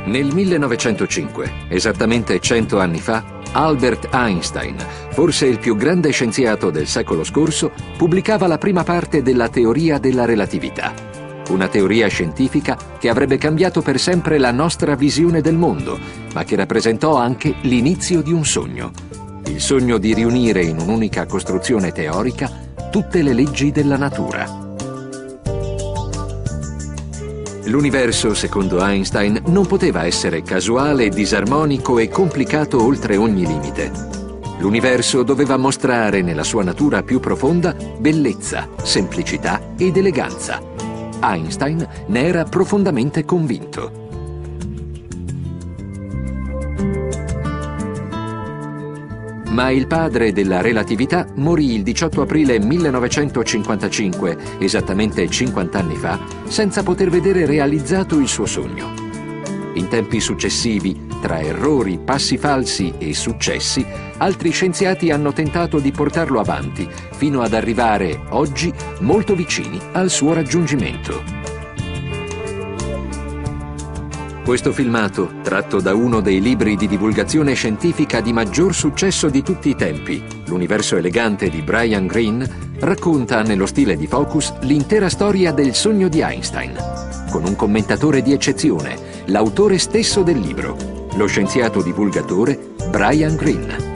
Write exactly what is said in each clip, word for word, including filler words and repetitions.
Nel millenovecentocinque, esattamente cento anni fa, Albert Einstein, forse il più grande scienziato del secolo scorso, pubblicava la prima parte della teoria della relatività. Una teoria scientifica che avrebbe cambiato per sempre la nostra visione del mondo, ma che rappresentò anche l'inizio di un sogno. Il sogno di riunire in un'unica costruzione teorica tutte le leggi della natura. L'universo, secondo Einstein, non poteva essere casuale, disarmonico e complicato oltre ogni limite. L'universo doveva mostrare nella sua natura più profonda bellezza, semplicità ed eleganza. Einstein ne era profondamente convinto. Ma il padre della relatività morì il diciotto aprile millenovecentocinquantacinque, esattamente cinquanta anni fa, senza poter vedere realizzato il suo sogno. In tempi successivi, tra errori, passi falsi e successi, altri scienziati hanno tentato di portarlo avanti, fino ad arrivare, oggi, molto vicini al suo raggiungimento. Questo filmato, tratto da uno dei libri di divulgazione scientifica di maggior successo di tutti i tempi, L'universo elegante di Brian Greene, racconta nello stile di Focus l'intera storia del sogno di Einstein, con un commentatore di eccezione, l'autore stesso del libro, lo scienziato divulgatore Brian Greene.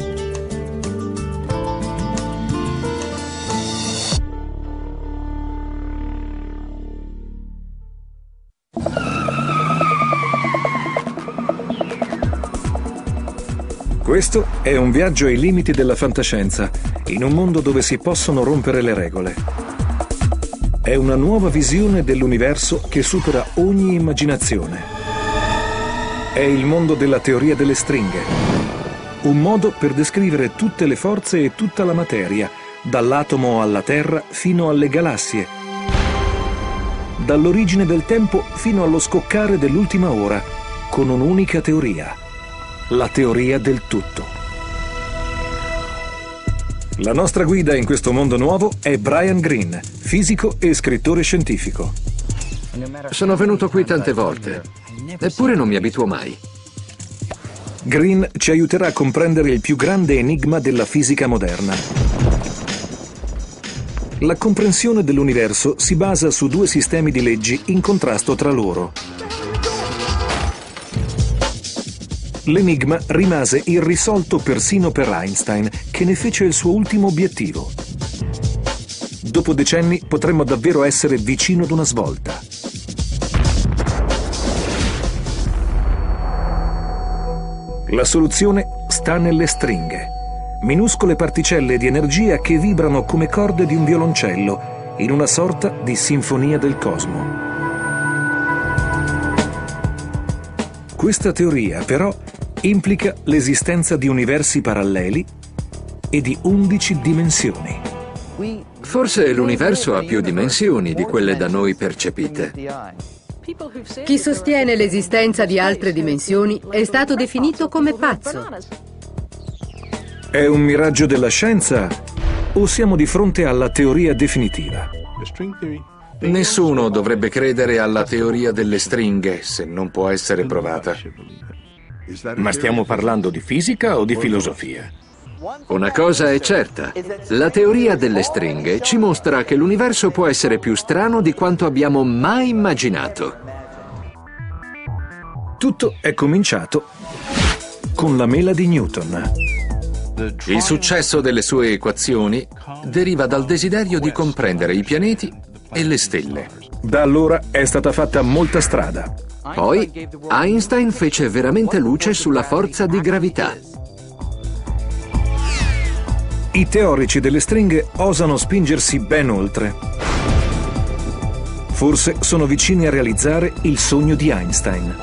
Questo è un viaggio ai limiti della fantascienza, in un mondo dove si possono rompere le regole. È una nuova visione dell'universo che supera ogni immaginazione. È il mondo della teoria delle stringhe. Un modo per descrivere tutte le forze e tutta la materia, dall'atomo alla Terra fino alle galassie, dall'origine del tempo fino allo scoccare dell'ultima ora, con un'unica teoria. La teoria del tutto. La nostra guida in questo mondo nuovo è Brian Greene, fisico e scrittore scientifico. Sono venuto qui tante volte, eppure non mi abituo mai. Greene ci aiuterà a comprendere il più grande enigma della fisica moderna. La comprensione dell'universo si basa su due sistemi di leggi in contrasto tra loro. L'enigma rimase irrisolto persino per Einstein, che ne fece il suo ultimo obiettivo. Dopo decenni potremmo davvero essere vicino ad una svolta. La soluzione sta nelle stringhe, minuscole particelle di energia che vibrano come corde di un violoncello, in una sorta di sinfonia del cosmo. Questa teoria, però, implica l'esistenza di universi paralleli e di undici dimensioni. Forse l'universo ha più dimensioni di quelle da noi percepite. Chi sostiene l'esistenza di altre dimensioni è stato definito come pazzo. È un miraggio della scienza o siamo di fronte alla teoria definitiva? Nessuno dovrebbe credere alla teoria delle stringhe se non può essere provata. Ma stiamo parlando di fisica o di filosofia? Una cosa è certa, la teoria delle stringhe ci mostra che l'universo può essere più strano di quanto abbiamo mai immaginato. Tutto è cominciato con la mela di Newton. Il successo delle sue equazioni deriva dal desiderio di comprendere i pianeti e le stelle. Da allora è stata fatta molta strada. Poi Einstein fece veramente luce sulla forza di gravità. I teorici delle stringhe osano spingersi ben oltre. Forse sono vicini a realizzare il sogno di Einstein.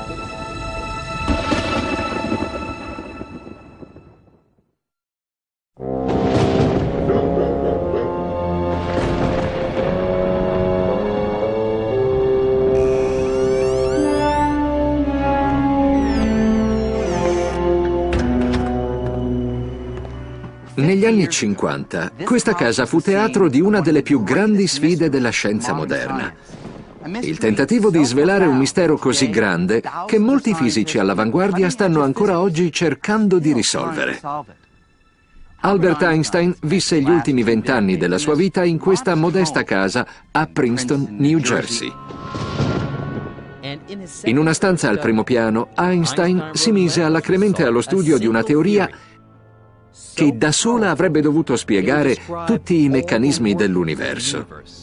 Negli anni cinquanta, questa casa fu teatro di una delle più grandi sfide della scienza moderna. Il tentativo di svelare un mistero così grande che molti fisici all'avanguardia stanno ancora oggi cercando di risolvere. Albert Einstein visse gli ultimi vent'anni della sua vita in questa modesta casa a Princeton, New Jersey. In una stanza al primo piano, Einstein si mise alacremente allo studio di una teoria che da sola avrebbe dovuto spiegare tutti i meccanismi dell'universo.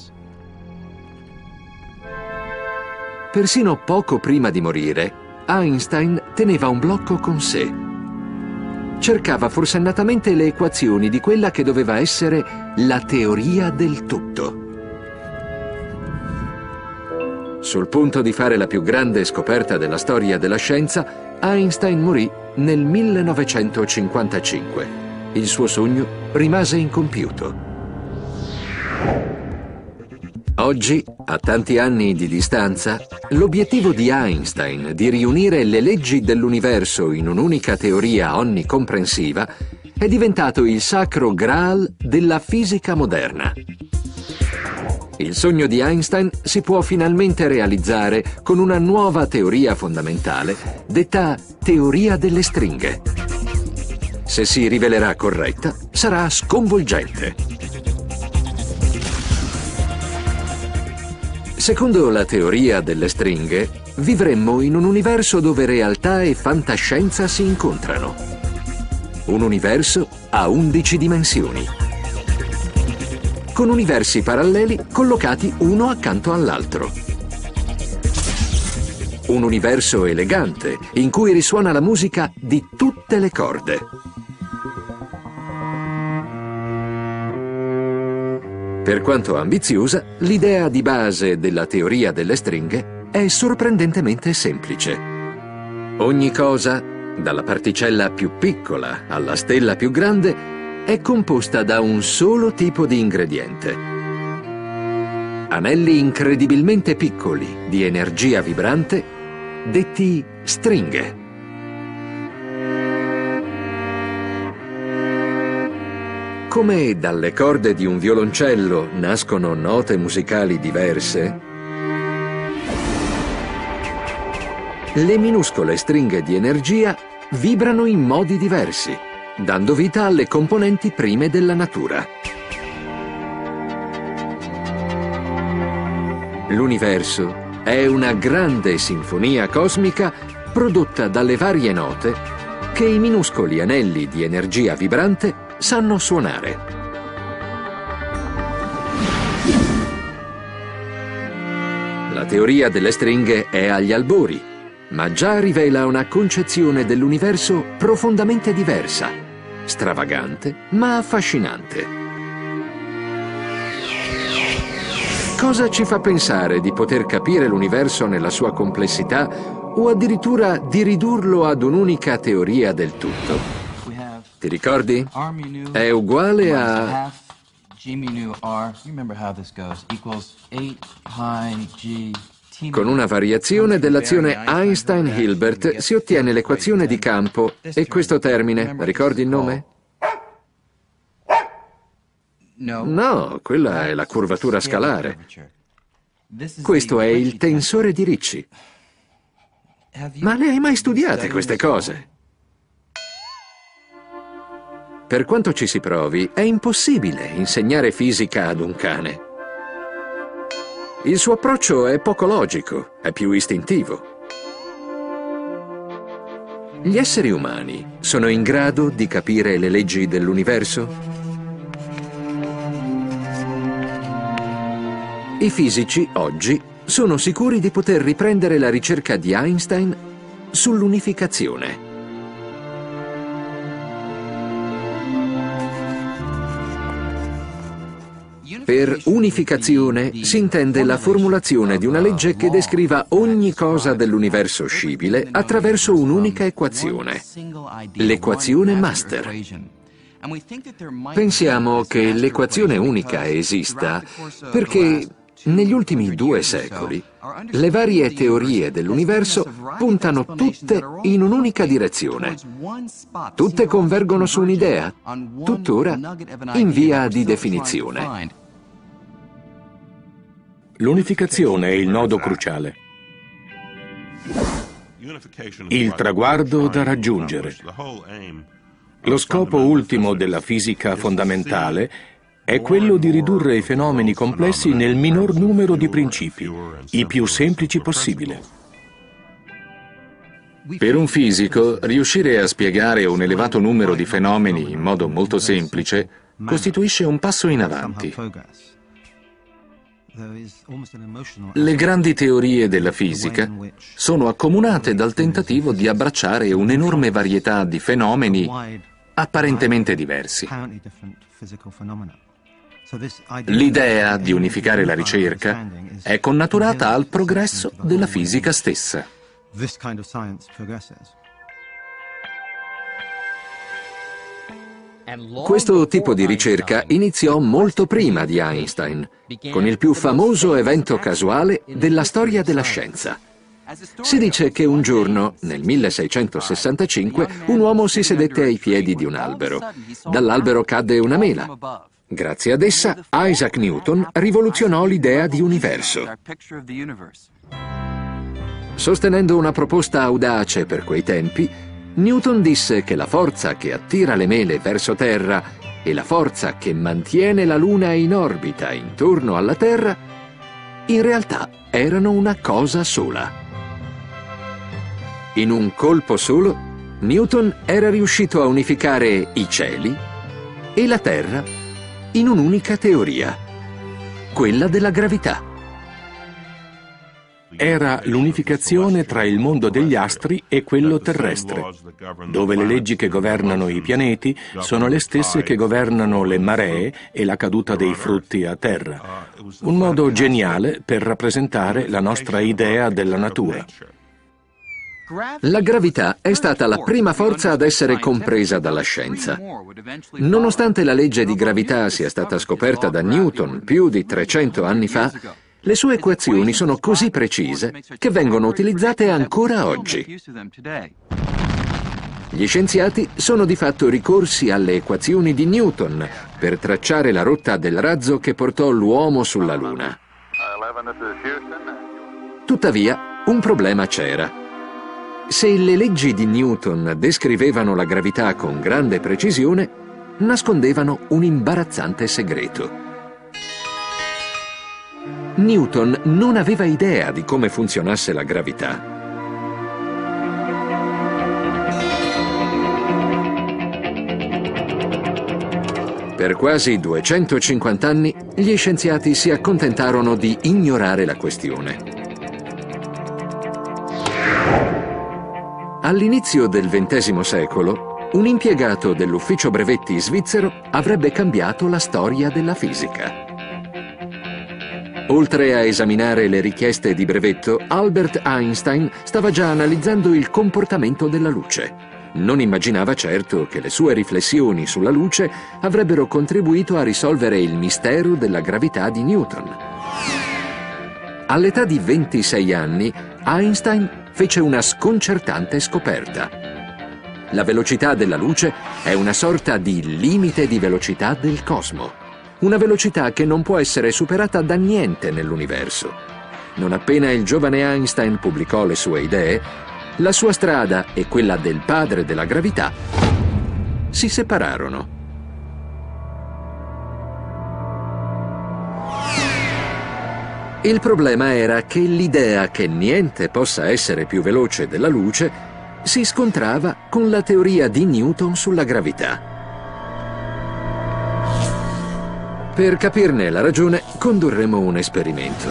Persino poco prima di morire, Einstein teneva un blocco con sé. Cercava forsennatamente le equazioni di quella che doveva essere la teoria del tutto. Sul punto di fare la più grande scoperta della storia della scienza, Einstein morì nel millenovecentocinquantacinque. Il suo sogno rimase incompiuto. Oggi, a tanti anni di distanza, l'obiettivo di Einstein di riunire le leggi dell'universo in un'unica teoria onnicomprensiva è diventato il sacro Graal della fisica moderna. Il sogno di Einstein si può finalmente realizzare con una nuova teoria fondamentale, detta teoria delle stringhe. Se si rivelerà corretta, sarà sconvolgente. Secondo la teoria delle stringhe, vivremmo in un universo dove realtà e fantascienza si incontrano. Un universo a undici dimensioni, con universi paralleli collocati uno accanto all'altro. Un universo elegante, in cui risuona la musica di tutte le corde. Per quanto ambiziosa, l'idea di base della teoria delle stringhe è sorprendentemente semplice. Ogni cosa, dalla particella più piccola alla stella più grande, è composta da un solo tipo di ingrediente. Anelli incredibilmente piccoli di energia vibrante, detti stringhe. Come dalle corde di un violoncello nascono note musicali diverse, le minuscole stringhe di energia vibrano in modi diversi, dando vita alle componenti prime della natura. L'universo è una grande sinfonia cosmica prodotta dalle varie note che i minuscoli anelli di energia vibrante sanno suonare. La teoria delle stringhe è agli albori, ma già rivela una concezione dell'universo profondamente diversa, stravagante ma affascinante. Cosa ci fa pensare di poter capire l'universo nella sua complessità o addirittura di ridurlo ad un'unica teoria del tutto? Ti ricordi? È uguale a... Con una variazione dell'azione Einstein-Hilbert si ottiene l'equazione di campo e questo termine, ricordi il nome? No, quella è la curvatura scalare. Questo è il tensore di Ricci. Ma le hai mai studiate queste cose? Per quanto ci si provi, è impossibile insegnare fisica ad un cane. Il suo approccio è poco logico, è più istintivo. Gli esseri umani sono in grado di capire le leggi dell'universo? I fisici, oggi, sono sicuri di poter riprendere la ricerca di Einstein sull'unificazione. Per unificazione si intende la formulazione di una legge che descriva ogni cosa dell'universo scibile attraverso un'unica equazione, l'equazione master. Pensiamo che l'equazione unica esista perché negli ultimi due secoli le varie teorie dell'universo puntano tutte in un'unica direzione. Tutte convergono su un'idea, tuttora in via di definizione. L'unificazione è il nodo cruciale. Il traguardo da raggiungere. Lo scopo ultimo della fisica fondamentale è quello di ridurre i fenomeni complessi nel minor numero di principi, i più semplici possibile. Per un fisico, riuscire a spiegare un elevato numero di fenomeni in modo molto semplice costituisce un passo in avanti. Le grandi teorie della fisica sono accomunate dal tentativo di abbracciare un'enorme varietà di fenomeni apparentemente diversi. L'idea di unificare la ricerca è connaturata al progresso della fisica stessa. Questo tipo di ricerca iniziò molto prima di Einstein, con il più famoso evento casuale della storia della scienza. Si dice che un giorno, nel milleseicentosessantacinque, un uomo si sedette ai piedi di un albero. Dall'albero cadde una mela. Grazie ad essa, Isaac Newton rivoluzionò l'idea di universo. Sostenendo una proposta audace per quei tempi, Newton disse che la forza che attira le mele verso terra e la forza che mantiene la Luna in orbita intorno alla Terra in realtà erano una cosa sola. In un colpo solo, Newton era riuscito a unificare i cieli e la Terra in un'unica teoria, quella della gravità. Era l'unificazione tra il mondo degli astri e quello terrestre, dove le leggi che governano i pianeti sono le stesse che governano le maree e la caduta dei frutti a terra. Un modo geniale per rappresentare la nostra idea della natura. La gravità è stata la prima forza ad essere compresa dalla scienza. Nonostante la legge di gravità sia stata scoperta da Newton più di trecento anni fa, le sue equazioni sono così precise che vengono utilizzate ancora oggi. Gli scienziati sono di fatto ricorsi alle equazioni di Newton per tracciare la rotta del razzo che portò l'uomo sulla Luna. Tuttavia, un problema c'era. Se le leggi di Newton descrivevano la gravità con grande precisione, nascondevano un imbarazzante segreto. Newton non aveva idea di come funzionasse la gravità. Per quasi duecentocinquanta anni, gli scienziati si accontentarono di ignorare la questione. All'inizio del ventesimo secolo, un impiegato dell'ufficio brevetti svizzero avrebbe cambiato la storia della fisica. Oltre a esaminare le richieste di brevetto, Albert Einstein stava già analizzando il comportamento della luce. Non immaginava certo che le sue riflessioni sulla luce avrebbero contribuito a risolvere il mistero della gravità di Newton. All'età di ventisei anni, Einstein fece una sconcertante scoperta. La velocità della luce è una sorta di limite di velocità del cosmo. Una velocità che non può essere superata da niente nell'universo. Non appena il giovane Einstein pubblicò le sue idee, la sua strada e quella del padre della gravità si separarono. Il problema era che l'idea che niente possa essere più veloce della luce si scontrava con la teoria di Newton sulla gravità. Per capirne la ragione, condurremo un esperimento.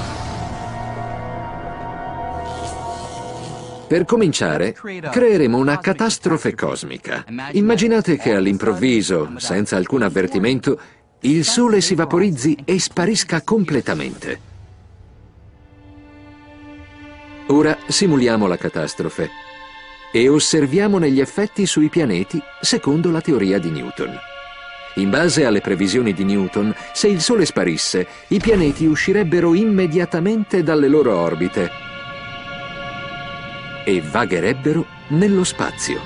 Per cominciare, creeremo una catastrofe cosmica. Immaginate che all'improvviso, senza alcun avvertimento, il Sole si vaporizzi e sparisca completamente. Ora simuliamo la catastrofe e osserviamone gli effetti sui pianeti secondo la teoria di Newton. In base alle previsioni di Newton, se il Sole sparisse, i pianeti uscirebbero immediatamente dalle loro orbite e vagherebbero nello spazio.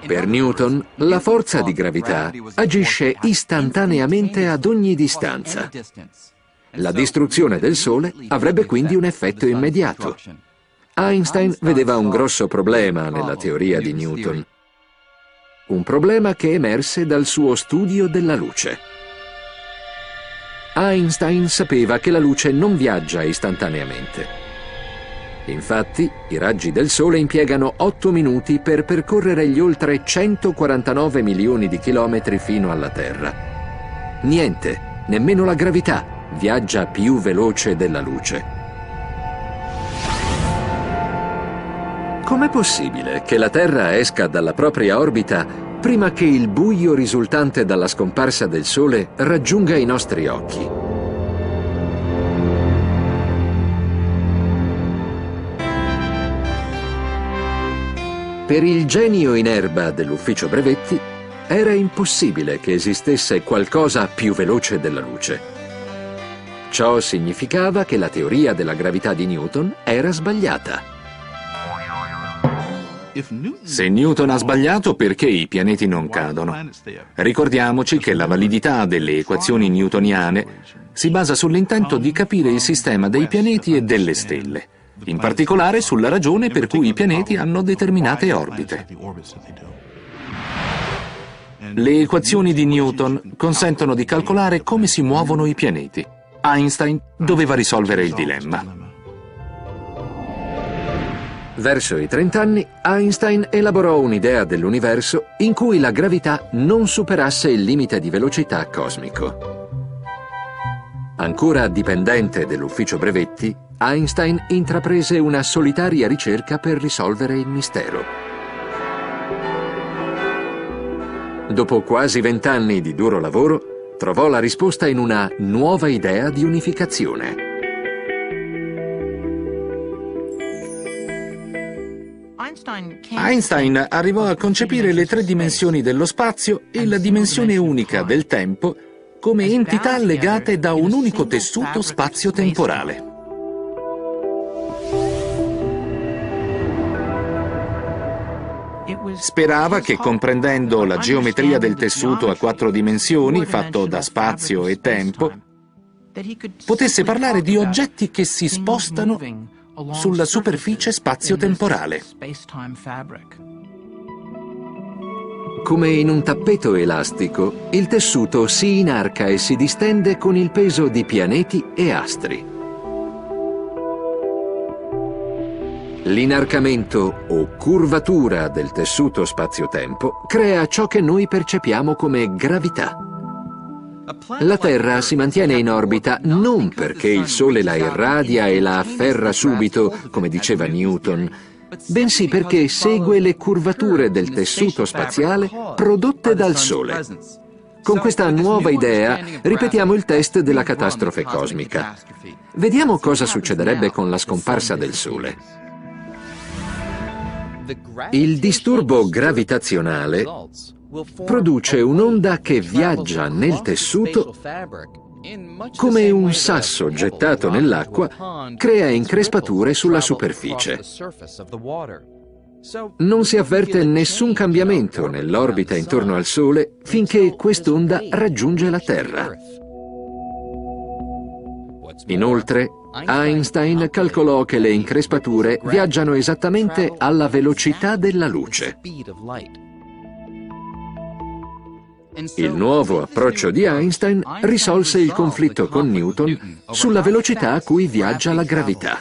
Per Newton, la forza di gravità agisce istantaneamente ad ogni distanza. La distruzione del Sole avrebbe quindi un effetto immediato. Einstein vedeva un grosso problema nella teoria di Newton. Un problema che emerse dal suo studio della luce. Einstein sapeva che la luce non viaggia istantaneamente. Infatti, i raggi del Sole impiegano otto minuti per percorrere gli oltre centoquarantanove milioni di chilometri fino alla Terra. Niente, nemmeno la gravità, viaggia più veloce della luce. Com'è possibile che la Terra esca dalla propria orbita prima che il buio risultante dalla scomparsa del Sole raggiunga i nostri occhi? Per il genio in erba dell'ufficio brevetti era impossibile che esistesse qualcosa più veloce della luce. Ciò significava che la teoria della gravità di Newton era sbagliata. Se Newton ha sbagliato, perché i pianeti non cadono? Ricordiamoci che la validità delle equazioni newtoniane si basa sull'intento di capire il sistema dei pianeti e delle stelle, in particolare sulla ragione per cui i pianeti hanno determinate orbite. Le equazioni di Newton consentono di calcolare come si muovono i pianeti. Einstein doveva risolvere il dilemma. Verso i trent'anni, Einstein elaborò un'idea dell'universo in cui la gravità non superasse il limite di velocità cosmico. Ancora dipendente dell'ufficio brevetti, Einstein intraprese una solitaria ricerca per risolvere il mistero. Dopo quasi vent'anni di duro lavoro, trovò la risposta in una nuova idea di unificazione. Einstein arrivò a concepire le tre dimensioni dello spazio e la dimensione unica del tempo come entità legate da un unico tessuto spazio-temporale. Sperava che, comprendendo la geometria del tessuto a quattro dimensioni, fatto da spazio e tempo, potesse parlare di oggetti che si spostano sulla superficie spazio-temporale. Come in un tappeto elastico, il tessuto si inarca e si distende con il peso di pianeti e astri. L'inarcamento o curvatura del tessuto spazio-tempo crea ciò che noi percepiamo come gravità. La Terra si mantiene in orbita non perché il Sole la irradia e la afferra subito, come diceva Newton, bensì perché segue le curvature del tessuto spaziale prodotte dal Sole. Con questa nuova idea ripetiamo il test della catastrofe cosmica. Vediamo cosa succederebbe con la scomparsa del Sole. Il disturbo gravitazionale produce un'onda che viaggia nel tessuto come un sasso gettato nell'acqua crea increspature sulla superficie. Non si avverte nessun cambiamento nell'orbita intorno al Sole finché quest'onda raggiunge la Terra. Inoltre, Einstein calcolò che le increspature viaggiano esattamente alla velocità della luce. Il nuovo approccio di Einstein risolse il conflitto con Newton sulla velocità a cui viaggia la gravità.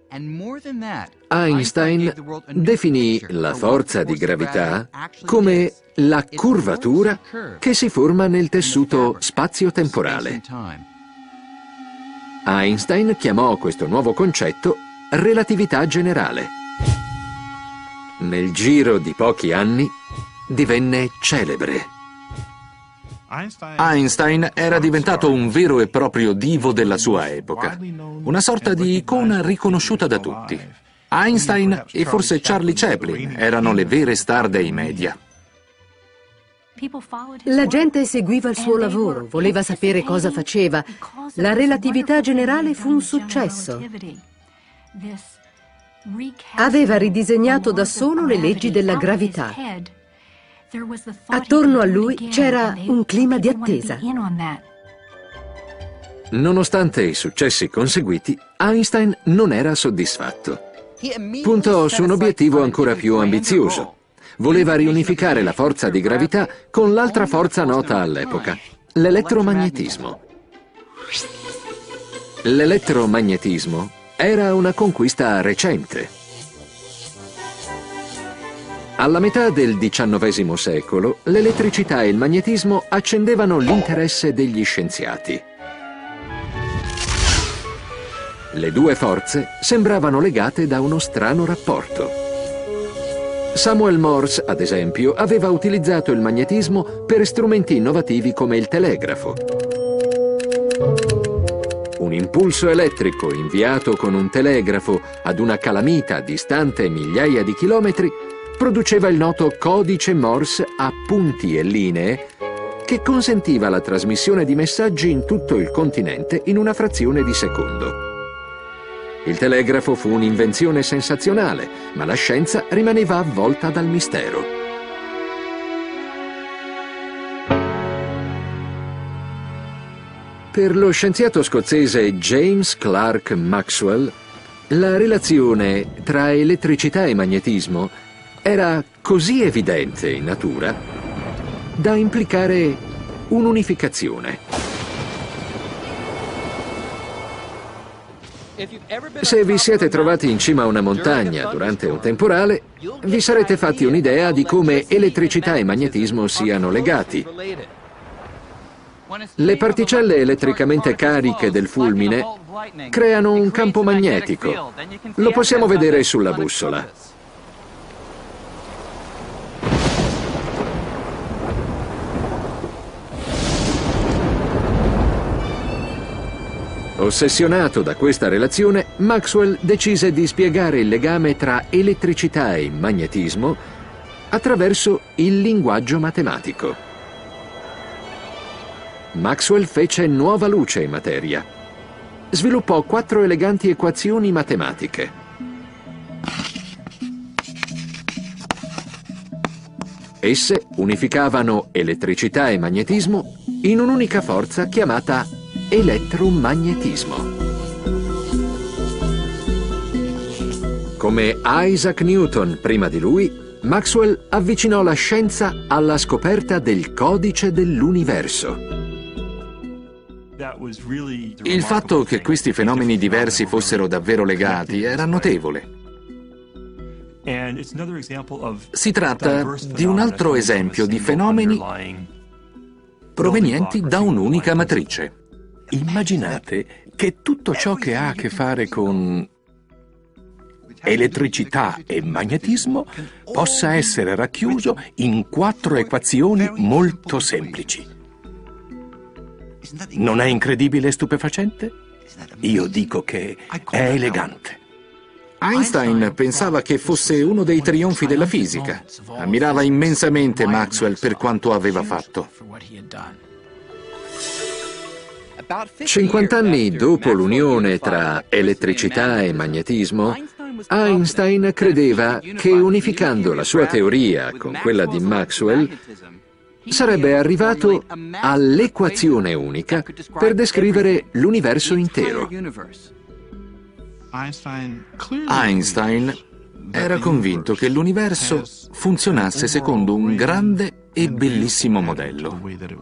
Einstein definì la forza di gravità come la curvatura che si forma nel tessuto spazio-temporale. Einstein chiamò questo nuovo concetto relatività generale. Nel giro di pochi anni divenne celebre. Einstein era diventato un vero e proprio divo della sua epoca, una sorta di icona riconosciuta da tutti. Einstein e forse Charlie Chaplin erano le vere star dei media. La gente seguiva il suo lavoro, voleva sapere cosa faceva. La relatività generale fu un successo. Aveva ridisegnato da solo le leggi della gravità. Attorno a lui c'era un clima di attesa. Nonostante i successi conseguiti, Einstein non era soddisfatto. Puntò su un obiettivo ancora più ambizioso. Voleva riunificare la forza di gravità con l'altra forza nota all'epoca, l'elettromagnetismo. L'elettromagnetismo era una conquista recente. Alla metà del diciannovesimo secolo, l'elettricità e il magnetismo accendevano l'interesse degli scienziati. Le due forze sembravano legate da uno strano rapporto. Samuel Morse, ad esempio, aveva utilizzato il magnetismo per strumenti innovativi come il telegrafo. Un impulso elettrico inviato con un telegrafo ad una calamita distante migliaia di chilometri produceva il noto codice Morse a punti e linee che consentiva la trasmissione di messaggi in tutto il continente in una frazione di secondo. Il telegrafo fu un'invenzione sensazionale, ma la scienza rimaneva avvolta dal mistero. Per lo scienziato scozzese James Clerk Maxwell, la relazione tra elettricità e magnetismo era così evidente in natura da implicare un'unificazione. Se vi siete trovati in cima a una montagna durante un temporale, vi sarete fatti un'idea di come elettricità e magnetismo siano legati. Le particelle elettricamente cariche del fulmine creano un campo magnetico. Lo possiamo vedere sulla bussola. Ossessionato da questa relazione, Maxwell decise di spiegare il legame tra elettricità e magnetismo attraverso il linguaggio matematico. Maxwell fece nuova luce in materia. Sviluppò quattro eleganti equazioni matematiche. Esse unificavano elettricità e magnetismo in un'unica forza chiamata elettromagnetismo. Come Isaac Newton prima di lui, Maxwell avvicinò la scienza alla scoperta del codice dell'universo. Il fatto che questi fenomeni diversi fossero davvero legati era notevole. Si tratta di un altro esempio di fenomeni provenienti da un'unica matrice. Immaginate che tutto ciò che ha a che fare con elettricità e magnetismo possa essere racchiuso in quattro equazioni molto semplici. Non è incredibile e stupefacente? Io dico che è elegante. Einstein pensava che fosse uno dei trionfi della fisica. Ammirava immensamente Maxwell per quanto aveva fatto. cinquant'anni dopo l'unione tra elettricità e magnetismo, Einstein credeva che unificando la sua teoria con quella di Maxwell sarebbe arrivato all'equazione unica per descrivere l'universo intero. Einstein era convinto che l'universo funzionasse secondo un grande e bellissimo modello.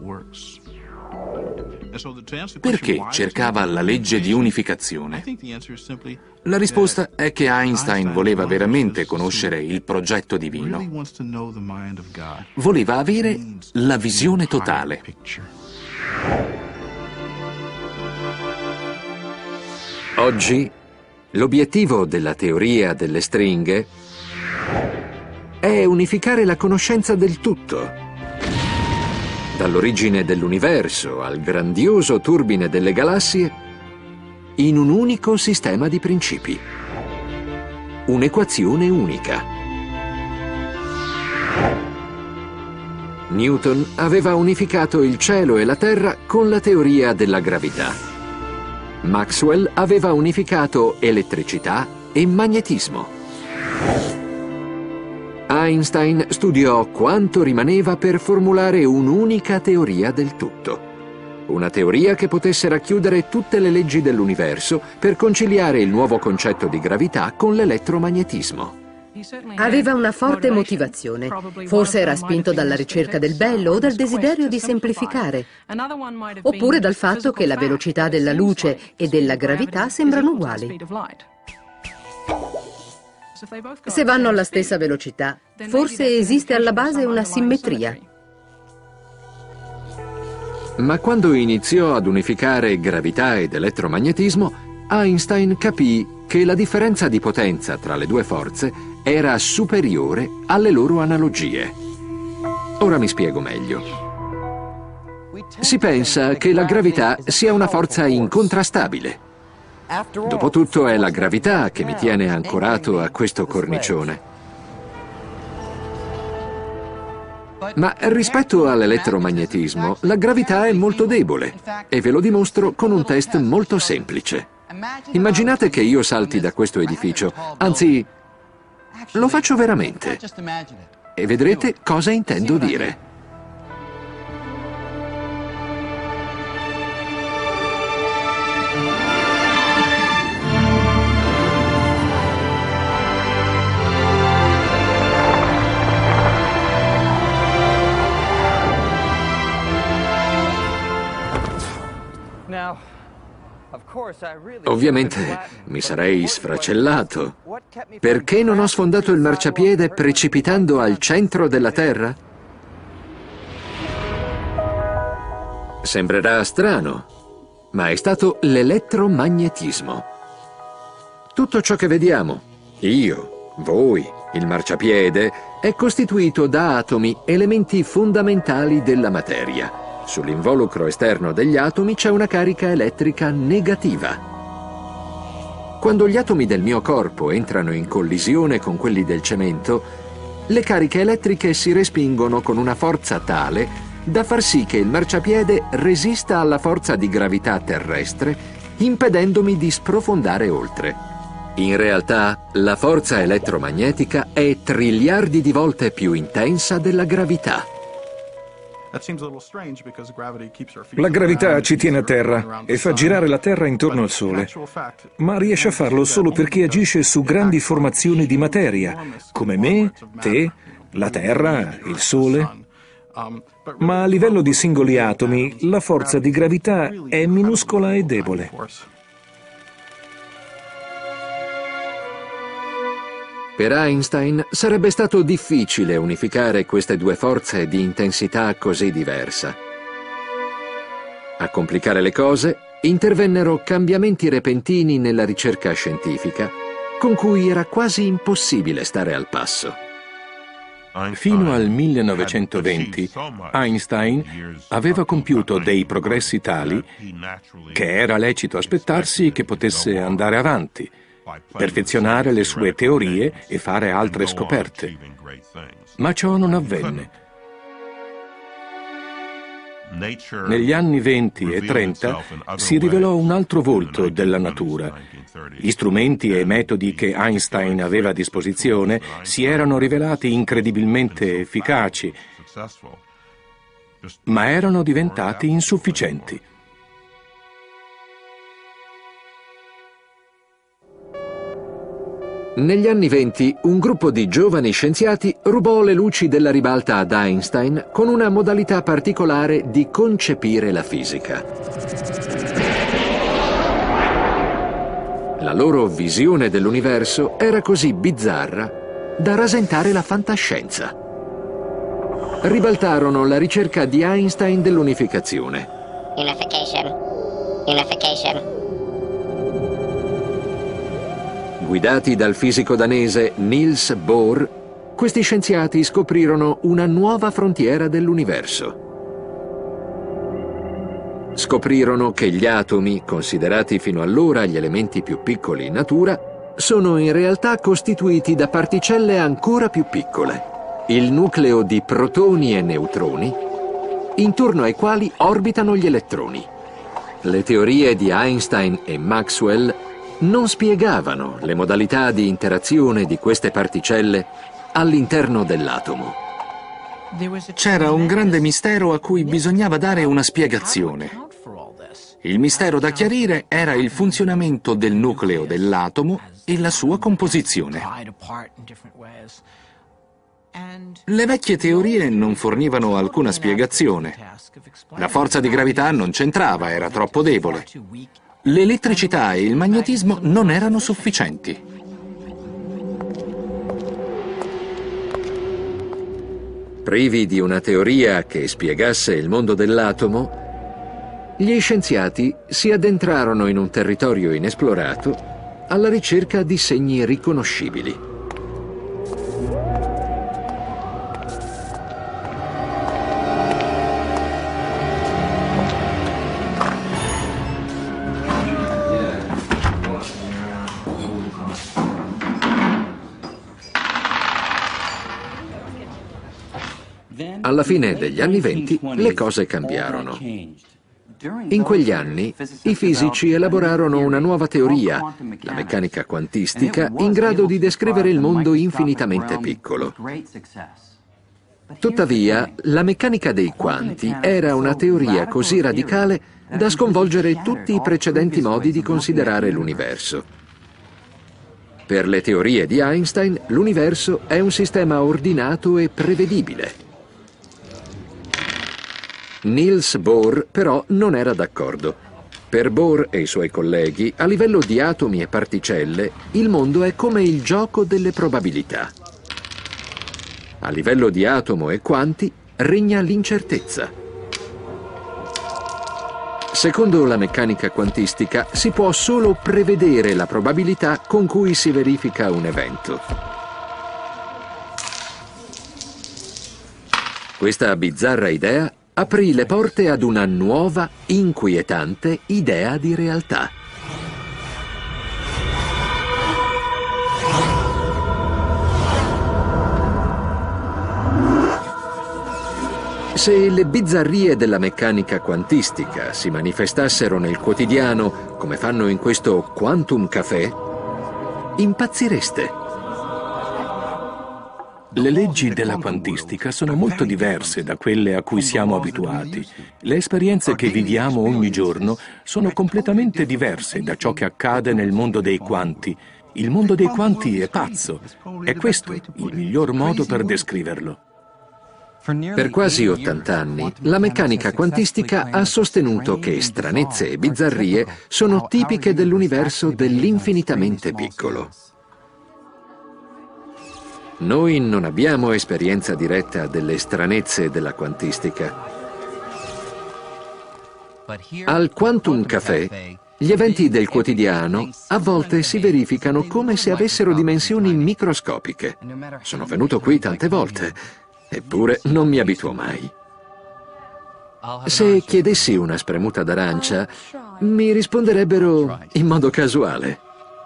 Perché cercava la legge di unificazione? La risposta è che Einstein voleva veramente conoscere il progetto divino. Voleva avere la visione totale. Oggi l'obiettivo della teoria delle stringhe è unificare la conoscenza del tutto. Dall'origine dell'universo al grandioso turbine delle galassie, in un unico sistema di principi. Un'equazione unica. Newton aveva unificato il cielo e la terra con la teoria della gravità. Maxwell aveva unificato elettricità e magnetismo. Einstein studiò quanto rimaneva per formulare un'unica teoria del tutto. Una teoria che potesse racchiudere tutte le leggi dell'universo per conciliare il nuovo concetto di gravità con l'elettromagnetismo. Aveva una forte motivazione. Forse era spinto dalla ricerca del bello o dal desiderio di semplificare. Oppure dal fatto che la velocità della luce e della gravità sembrano uguali. Se vanno alla stessa velocità, forse esiste alla base una simmetria. Ma quando iniziò ad unificare gravità ed elettromagnetismo, Einstein capì che la differenza di potenza tra le due forze era superiore alle loro analogie. Ora mi spiego meglio. Si pensa che la gravità sia una forza incontrastabile. Dopotutto è la gravità che mi tiene ancorato a questo cornicione. Ma rispetto all'elettromagnetismo, la gravità è molto debole e ve lo dimostro con un test molto semplice. Immaginate che io salti da questo edificio, anzi, lo faccio veramente, e vedrete cosa intendo dire. Ovviamente mi sarei sfracellato. Perché non ho sfondato il marciapiede precipitando al centro della Terra? Sembrerà strano, ma è stato l'elettromagnetismo. Tutto ciò che vediamo, io, voi, il marciapiede, è costituito da atomi, elementi fondamentali della materia. Sull'involucro esterno degli atomi c'è una carica elettrica negativa. Quando gli atomi del mio corpo entrano in collisione con quelli del cemento, le cariche elettriche si respingono con una forza tale da far sì che il marciapiede resista alla forza di gravità terrestre, impedendomi di sprofondare oltre. In realtà, la forza elettromagnetica è triliardi di volte più intensa della gravità. La gravità ci tiene a terra e fa girare la Terra intorno al Sole, ma riesce a farlo solo perché agisce su grandi formazioni di materia, come me, te, la Terra, il Sole. Ma a livello di singoli atomi, la forza di gravità è minuscola e debole. Per Einstein sarebbe stato difficile unificare queste due forze di intensità così diversa. A complicare le cose, intervennero cambiamenti repentini nella ricerca scientifica, con cui era quasi impossibile stare al passo. Fino al millenovecentoventi, Einstein aveva compiuto dei progressi tali che era lecito aspettarsi che potesse andare avanti, perfezionare le sue teorie e fare altre scoperte. Ma ciò non avvenne. Negli anni venti e trenta si rivelò un altro volto della natura. Gli strumenti e metodi che Einstein aveva a disposizione si erano rivelati incredibilmente efficaci, ma erano diventati insufficienti. Negli anni venti, un gruppo di giovani scienziati rubò le luci della ribalta ad Einstein con una modalità particolare di concepire la fisica. La loro visione dell'universo era così bizzarra da rasentare la fantascienza. Ribaltarono la ricerca di Einstein dell'unificazione. Unification. Unification. Guidati dal fisico danese Niels Bohr, questi scienziati scoprirono una nuova frontiera dell'universo. Scoprirono che gli atomi, considerati fino allora gli elementi più piccoli in natura, sono in realtà costituiti da particelle ancora più piccole, il nucleo di protoni e neutroni, intorno ai quali orbitano gli elettroni. Le teorie di Einstein e Maxwell non spiegavano le modalità di interazione di queste particelle all'interno dell'atomo. C'era un grande mistero a cui bisognava dare una spiegazione. Il mistero da chiarire era il funzionamento del nucleo dell'atomo e la sua composizione. Le vecchie teorie non fornivano alcuna spiegazione. La forza di gravità non c'entrava, era troppo debole. L'elettricità e il magnetismo non erano sufficienti. Privi di una teoria che spiegasse il mondo dell'atomo, gli scienziati si addentrarono in un territorio inesplorato alla ricerca di segni riconoscibili. Alla fine degli anni venti le cose cambiarono. In quegli anni i fisici elaborarono una nuova teoria, la meccanica quantistica, in grado di descrivere il mondo infinitamente piccolo. Tuttavia, la meccanica dei quanti era una teoria così radicale da sconvolgere tutti i precedenti modi di considerare l'universo. Per le teorie di Einstein, l'universo è un sistema ordinato e prevedibile. Niels Bohr però non era d'accordo. Per Bohr e i suoi colleghi, a livello di atomi e particelle, il mondo è come il gioco delle probabilità. A livello di atomo e quanti regna l'incertezza. Secondo la meccanica quantistica, si può solo prevedere la probabilità con cui si verifica un evento. Questa bizzarra idea aprì le porte ad una nuova, inquietante idea di realtà. Se le bizzarrie della meccanica quantistica si manifestassero nel quotidiano come fanno in questo Quantum Café, impazzireste. Le leggi della quantistica sono molto diverse da quelle a cui siamo abituati. Le esperienze che viviamo ogni giorno sono completamente diverse da ciò che accade nel mondo dei quanti. Il mondo dei quanti è pazzo. È questo il miglior modo per descriverlo. Per quasi ottanta anni, la meccanica quantistica ha sostenuto che stranezze e bizzarrie sono tipiche dell'universo dell'infinitamente piccolo. Noi non abbiamo esperienza diretta delle stranezze della quantistica. Al Quantum Café, gli eventi del quotidiano a volte si verificano come se avessero dimensioni microscopiche. Sono venuto qui tante volte, eppure non mi abituo mai. Se chiedessi una spremuta d'arancia, mi risponderebbero in modo casuale.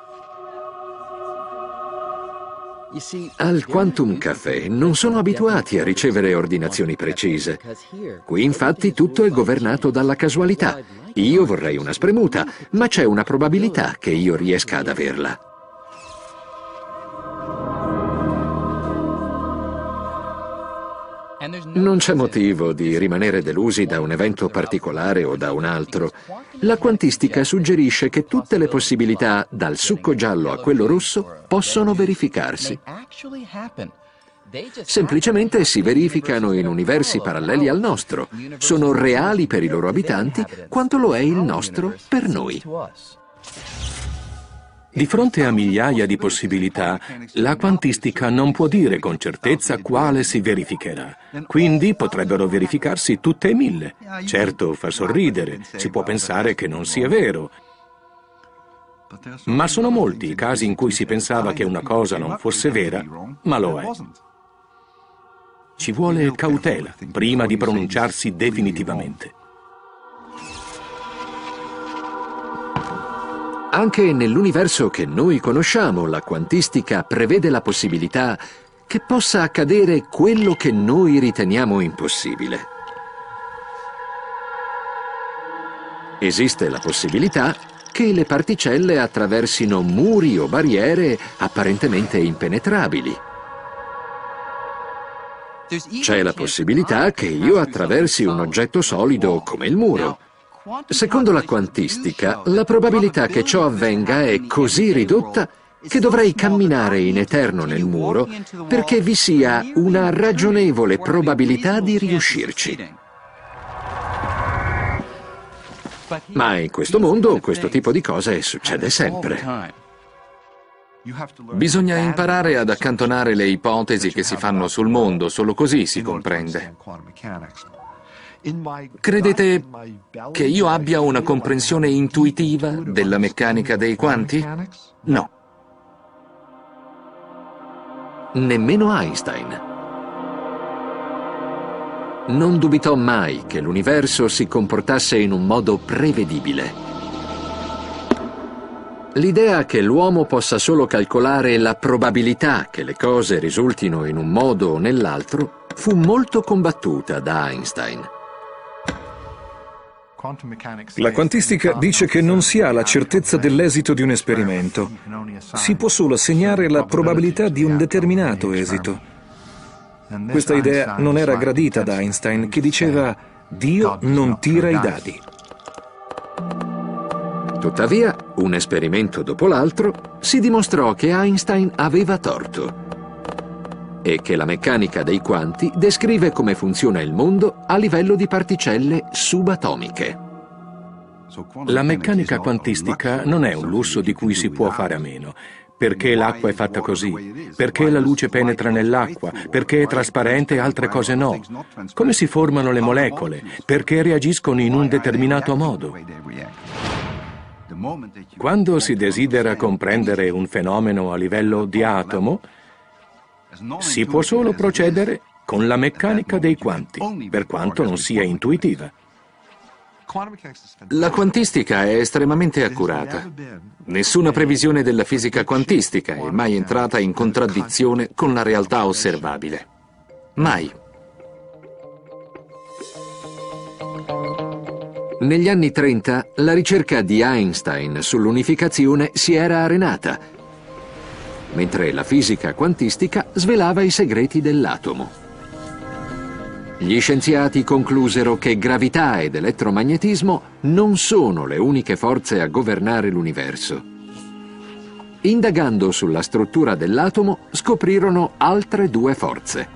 Al Quantum Café non sono abituati a ricevere ordinazioni precise. Qui infatti tutto è governato dalla casualità. Io vorrei una spremuta, ma c'è una probabilità che io riesca ad averla. Non c'è motivo di rimanere delusi da un evento particolare o da un altro. La quantistica suggerisce che tutte le possibilità, dal succo giallo a quello rosso, possono verificarsi. Semplicemente si verificano in universi paralleli al nostro. Sono reali per i loro abitanti quanto lo è il nostro per noi. Di fronte a migliaia di possibilità, la quantistica non può dire con certezza quale si verificherà. Quindi potrebbero verificarsi tutte e mille. Certo, fa sorridere, si può pensare che non sia vero. Ma sono molti i casi in cui si pensava che una cosa non fosse vera, ma lo è. Ci vuole cautela prima di pronunciarsi definitivamente. Anche nell'universo che noi conosciamo, la quantistica prevede la possibilità che possa accadere quello che noi riteniamo impossibile. Esiste la possibilità che le particelle attraversino muri o barriere apparentemente impenetrabili. C'è la possibilità che io attraversi un oggetto solido come il muro. Secondo la quantistica, la probabilità che ciò avvenga è così ridotta che dovrei camminare in eterno nel muro perché vi sia una ragionevole probabilità di riuscirci. Ma in questo mondo questo tipo di cose succede sempre. Bisogna imparare ad accantonare le ipotesi che si fanno sul mondo, solo così si comprende. Credete che io abbia una comprensione intuitiva della meccanica dei quanti? No. Nemmeno Einstein. Non dubitò mai che l'universo si comportasse in un modo prevedibile. L'idea che l'uomo possa solo calcolare la probabilità che le cose risultino in un modo o nell'altro fu molto combattuta da Einstein. La quantistica dice che non si ha la certezza dell'esito di un esperimento. Si può solo assegnare la probabilità di un determinato esito. Questa idea non era gradita da Einstein, che diceva «Dio non tira i dadi». Tuttavia, un esperimento dopo l'altro, si dimostrò che Einstein aveva torto e che la meccanica dei quanti descrive come funziona il mondo a livello di particelle subatomiche. La meccanica quantistica non è un lusso di cui si può fare a meno. Perché l'acqua è fatta così? Perché la luce penetra nell'acqua? Perché è trasparente e altre cose no? Come si formano le molecole? Perché reagiscono in un determinato modo? Quando si desidera comprendere un fenomeno a livello di atomo, si può solo procedere con la meccanica dei quanti, per quanto non sia intuitiva. La quantistica è estremamente accurata. Nessuna previsione della fisica quantistica è mai entrata in contraddizione con la realtà osservabile. Mai. Negli anni trenta, la ricerca di Einstein sull'unificazione si era arenata, mentre la fisica quantistica svelava i segreti dell'atomo. Gli scienziati conclusero che gravità ed elettromagnetismo non sono le uniche forze a governare l'universo. Indagando sulla struttura dell'atomo, scoprirono altre due forze.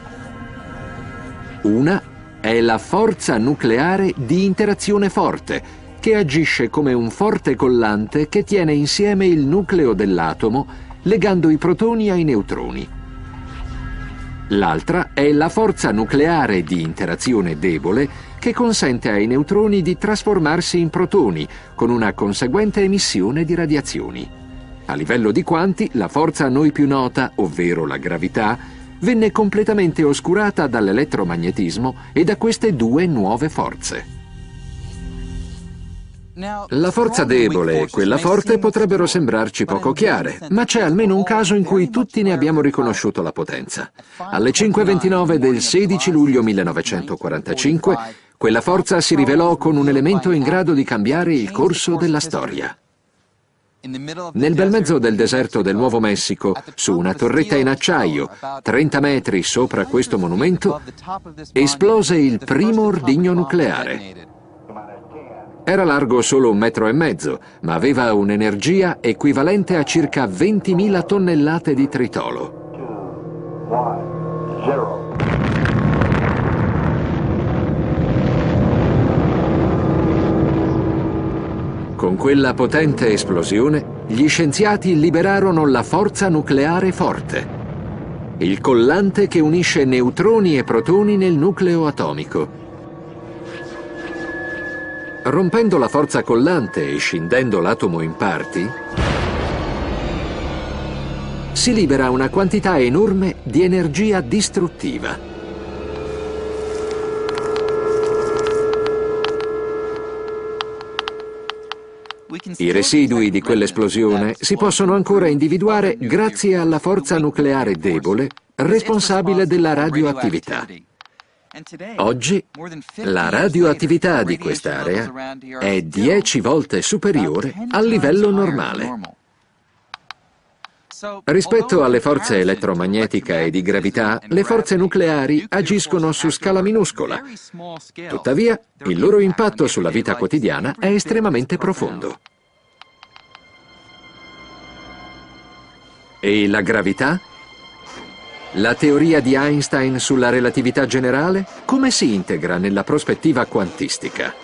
Una è la forza nucleare di interazione forte, che agisce come un forte collante che tiene insieme il nucleo dell'atomo, legando i protoni ai neutroni. L'altra è la forza nucleare di interazione debole che consente ai neutroni di trasformarsi in protoni con una conseguente emissione di radiazioni. A livello di quanti, la forza a noi più nota, ovvero la gravità, venne completamente oscurata dall'elettromagnetismo e da queste due nuove forze. La forza debole e quella forte potrebbero sembrarci poco chiare, ma c'è almeno un caso in cui tutti ne abbiamo riconosciuto la potenza. Alle cinque e ventinove del sedici luglio millenovecentoquarantacinque, quella forza si rivelò con un elemento in grado di cambiare il corso della storia. Nel bel mezzo del deserto del Nuovo Messico, su una torretta in acciaio, trenta metri sopra questo monumento, esplose il primo ordigno nucleare. Era largo solo un metro e mezzo, ma aveva un'energia equivalente a circa ventimila tonnellate di tritolo. Con quella potente esplosione, gli scienziati liberarono la forza nucleare forte, il collante che unisce neutroni e protoni nel nucleo atomico. Rompendo la forza collante e scindendo l'atomo in parti, si libera una quantità enorme di energia distruttiva. I residui di quell'esplosione si possono ancora individuare grazie alla forza nucleare debole responsabile della radioattività. Oggi la radioattività di quest'area è dieci volte superiore al livello normale. Rispetto alle forze elettromagnetica e di gravità, le forze nucleari agiscono su scala minuscola. Tuttavia, il loro impatto sulla vita quotidiana è estremamente profondo. E la gravità? La teoria di Einstein sulla relatività generale? Come si integra nella prospettiva quantistica?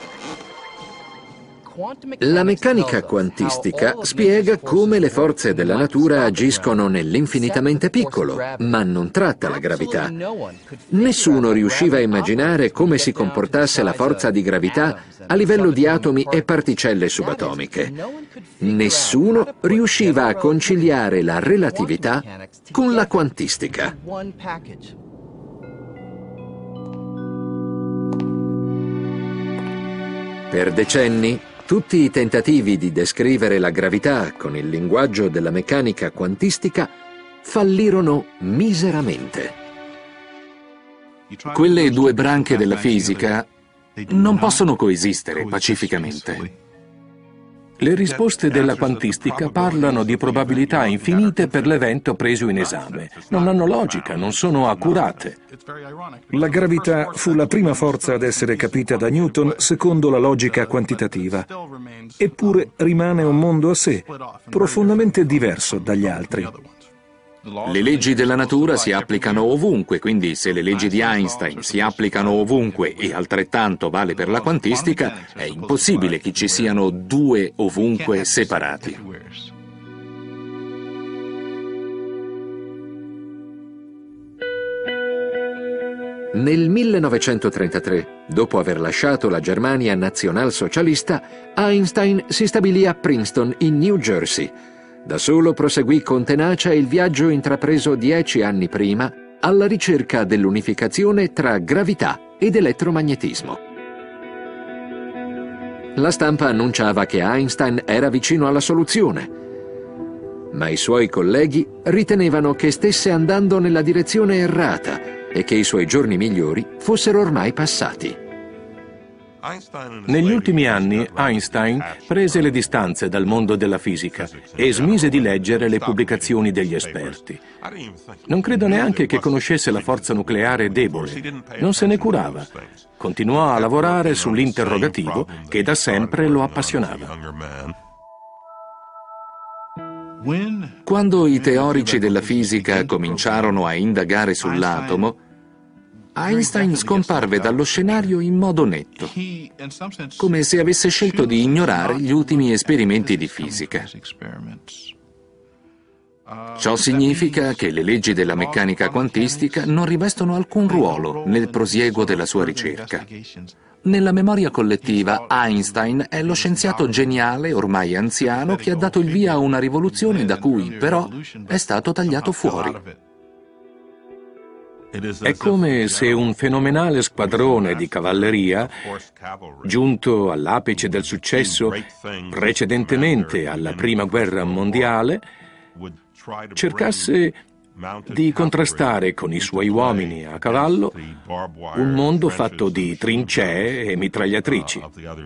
La meccanica quantistica spiega come le forze della natura agiscono nell'infinitamente piccolo, ma non tratta la gravità. Nessuno riusciva a immaginare come si comportasse la forza di gravità a livello di atomi e particelle subatomiche. Nessuno riusciva a conciliare la relatività con la quantistica. Per decenni, tutti i tentativi di descrivere la gravità con il linguaggio della meccanica quantistica fallirono miseramente. Quelle due branche della fisica non possono coesistere pacificamente. Le risposte della quantistica parlano di probabilità infinite per l'evento preso in esame. Non hanno logica, non sono accurate. La gravità fu la prima forza ad essere capita da Newton secondo la logica quantitativa. Eppure rimane un mondo a sé, profondamente diverso dagli altri. Le leggi della natura si applicano ovunque, quindi se le leggi di Einstein si applicano ovunque e altrettanto vale per la quantistica, è impossibile che ci siano due ovunque separati. Nel millenovecentotrentatré, dopo aver lasciato la Germania nazionalsocialista, Einstein si stabilì a Princeton, in New Jersey. Da solo proseguì con tenacia il viaggio intrapreso dieci anni prima alla ricerca dell'unificazione tra gravità ed elettromagnetismo. La stampa annunciava che Einstein era vicino alla soluzione, ma i suoi colleghi ritenevano che stesse andando nella direzione errata e che i suoi giorni migliori fossero ormai passati. Negli ultimi anni Einstein prese le distanze dal mondo della fisica e smise di leggere le pubblicazioni degli esperti. Non credo neanche che conoscesse la forza nucleare debole, non se ne curava. Continuò a lavorare sull'interrogativo che da sempre lo appassionava. Quando i teorici della fisica cominciarono a indagare sull'atomo, Einstein scomparve dallo scenario in modo netto, come se avesse scelto di ignorare gli ultimi esperimenti di fisica. Ciò significa che le leggi della meccanica quantistica non rivestono alcun ruolo nel prosieguo della sua ricerca. Nella memoria collettiva, Einstein è lo scienziato geniale, ormai anziano, che ha dato il via a una rivoluzione da cui, però, è stato tagliato fuori. È come se un fenomenale squadrone di cavalleria, giunto all'apice del successo precedentemente alla Prima Guerra Mondiale, cercasse di contrastare con i suoi uomini a cavallo un mondo fatto di trincee e mitragliatrici.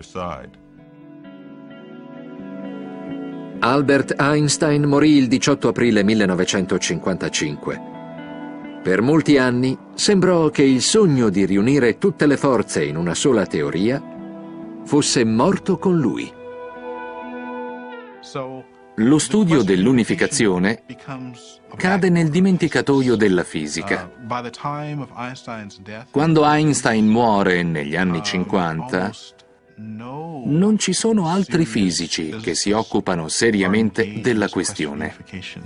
Albert Einstein morì il diciotto aprile millenovecentocinquantacinque. Per molti anni sembrò che il sogno di riunire tutte le forze in una sola teoria fosse morto con lui. Lo studio dell'unificazione cade nel dimenticatoio della fisica. Quando Einstein muore negli anni cinquanta, non ci sono altri fisici che si occupano seriamente della questione.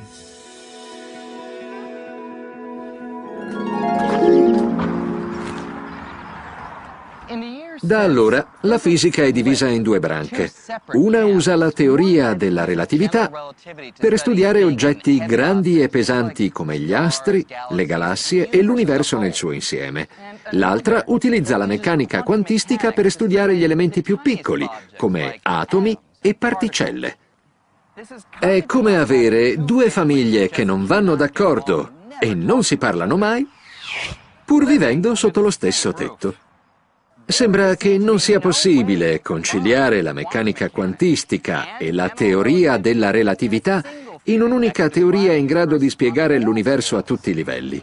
Da allora la fisica è divisa in due branche. Una usa la teoria della relatività per studiare oggetti grandi e pesanti come gli astri, le galassie e l'universo nel suo insieme. L'altra utilizza la meccanica quantistica per studiare gli elementi più piccoli, come atomi e particelle. È come avere due famiglie che non vanno d'accordo e non si parlano mai, pur vivendo sotto lo stesso tetto. Sembra che non sia possibile conciliare la meccanica quantistica e la teoria della relatività in un'unica teoria in grado di spiegare l'universo a tutti i livelli.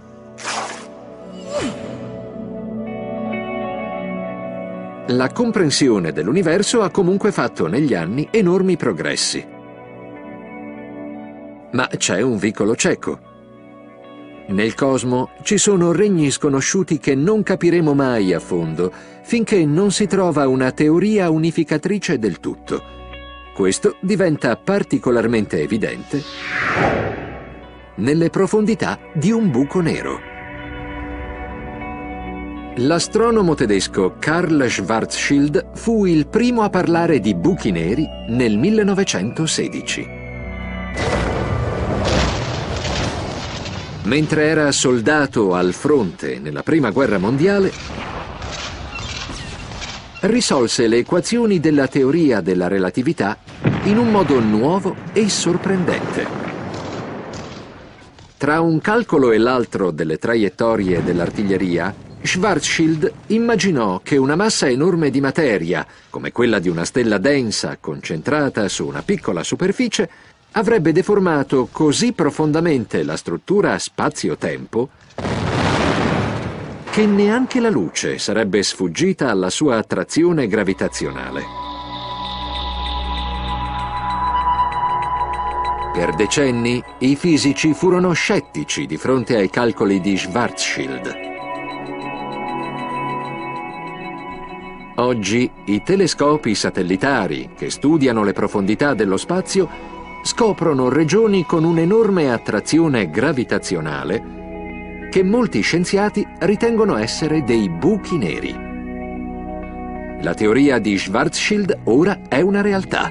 La comprensione dell'universo ha comunque fatto negli anni enormi progressi. Ma c'è un vicolo cieco. Nel cosmo ci sono regni sconosciuti che non capiremo mai a fondo finché non si trova una teoria unificatrice del tutto. Questo diventa particolarmente evidente nelle profondità di un buco nero. L'astronomo tedesco Karl Schwarzschild fu il primo a parlare di buchi neri nel millenovecentosedici. Mentre era soldato al fronte nella Prima Guerra Mondiale, risolse le equazioni della teoria della relatività in un modo nuovo e sorprendente. Tra un calcolo e l'altro delle traiettorie dell'artiglieria, Schwarzschild immaginò che una massa enorme di materia, come quella di una stella densa concentrata su una piccola superficie, avrebbe deformato così profondamente la struttura spazio-tempo che neanche la luce sarebbe sfuggita alla sua attrazione gravitazionale. Per decenni i fisici furono scettici di fronte ai calcoli di Schwarzschild. Oggi i telescopi satellitari che studiano le profondità dello spazio scoprono regioni con un'enorme attrazione gravitazionale che molti scienziati ritengono essere dei buchi neri. La teoria di Schwarzschild ora è una realtà.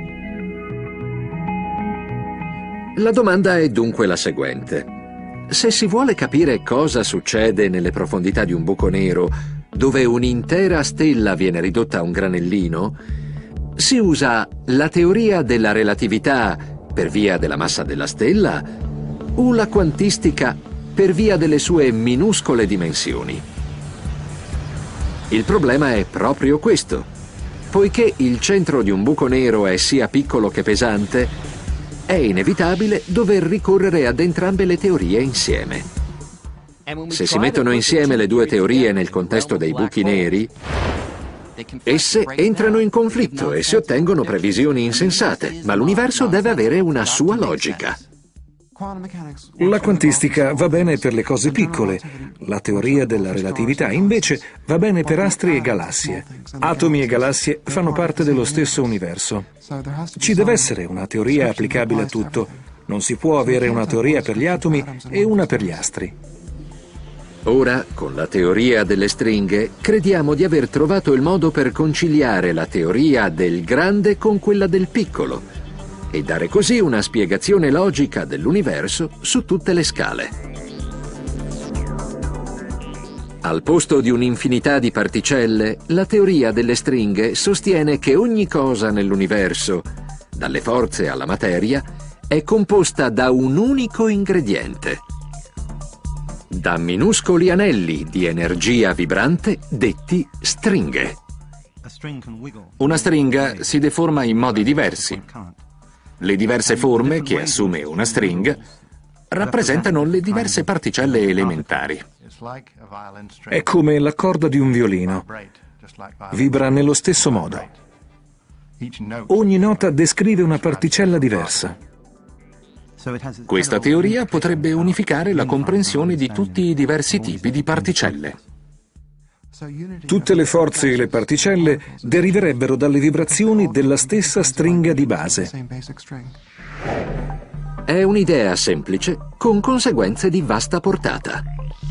La domanda è dunque la seguente. Se si vuole capire cosa succede nelle profondità di un buco nero, dove un'intera stella viene ridotta a un granellino, si usa la teoria della relatività per via della massa della stella o la quantistica per via delle sue minuscole dimensioni? Il problema è proprio questo. Poiché il centro di un buco nero è sia piccolo che pesante, è inevitabile dover ricorrere ad entrambe le teorie insieme. Se si mettono insieme le due teorie nel contesto dei buchi neri, esse entrano in conflitto e si ottengono previsioni insensate, ma l'universo deve avere una sua logica. La quantistica va bene per le cose piccole, la teoria della relatività invece va bene per astri e galassie. Atomi e galassie fanno parte dello stesso universo. Ci deve essere una teoria applicabile a tutto. Non si può avere una teoria per gli atomi e una per gli astri. Ora, con la teoria delle stringhe, crediamo di aver trovato il modo per conciliare la teoria del grande con quella del piccolo e dare così una spiegazione logica dell'universo su tutte le scale. Al posto di un'infinità di particelle, la teoria delle stringhe sostiene che ogni cosa nell'universo, dalle forze alla materia, è composta da un unico ingrediente. Da minuscoli anelli di energia vibrante detti stringhe. Una stringa si deforma in modi diversi. Le diverse forme che assume una stringa rappresentano le diverse particelle elementari. È come la corda di un violino. Vibra nello stesso modo. Ogni nota descrive una particella diversa. Questa teoria potrebbe unificare la comprensione di tutti i diversi tipi di particelle. Tutte le forze e le particelle deriverebbero dalle vibrazioni della stessa stringa di base. È un'idea semplice con conseguenze di vasta portata.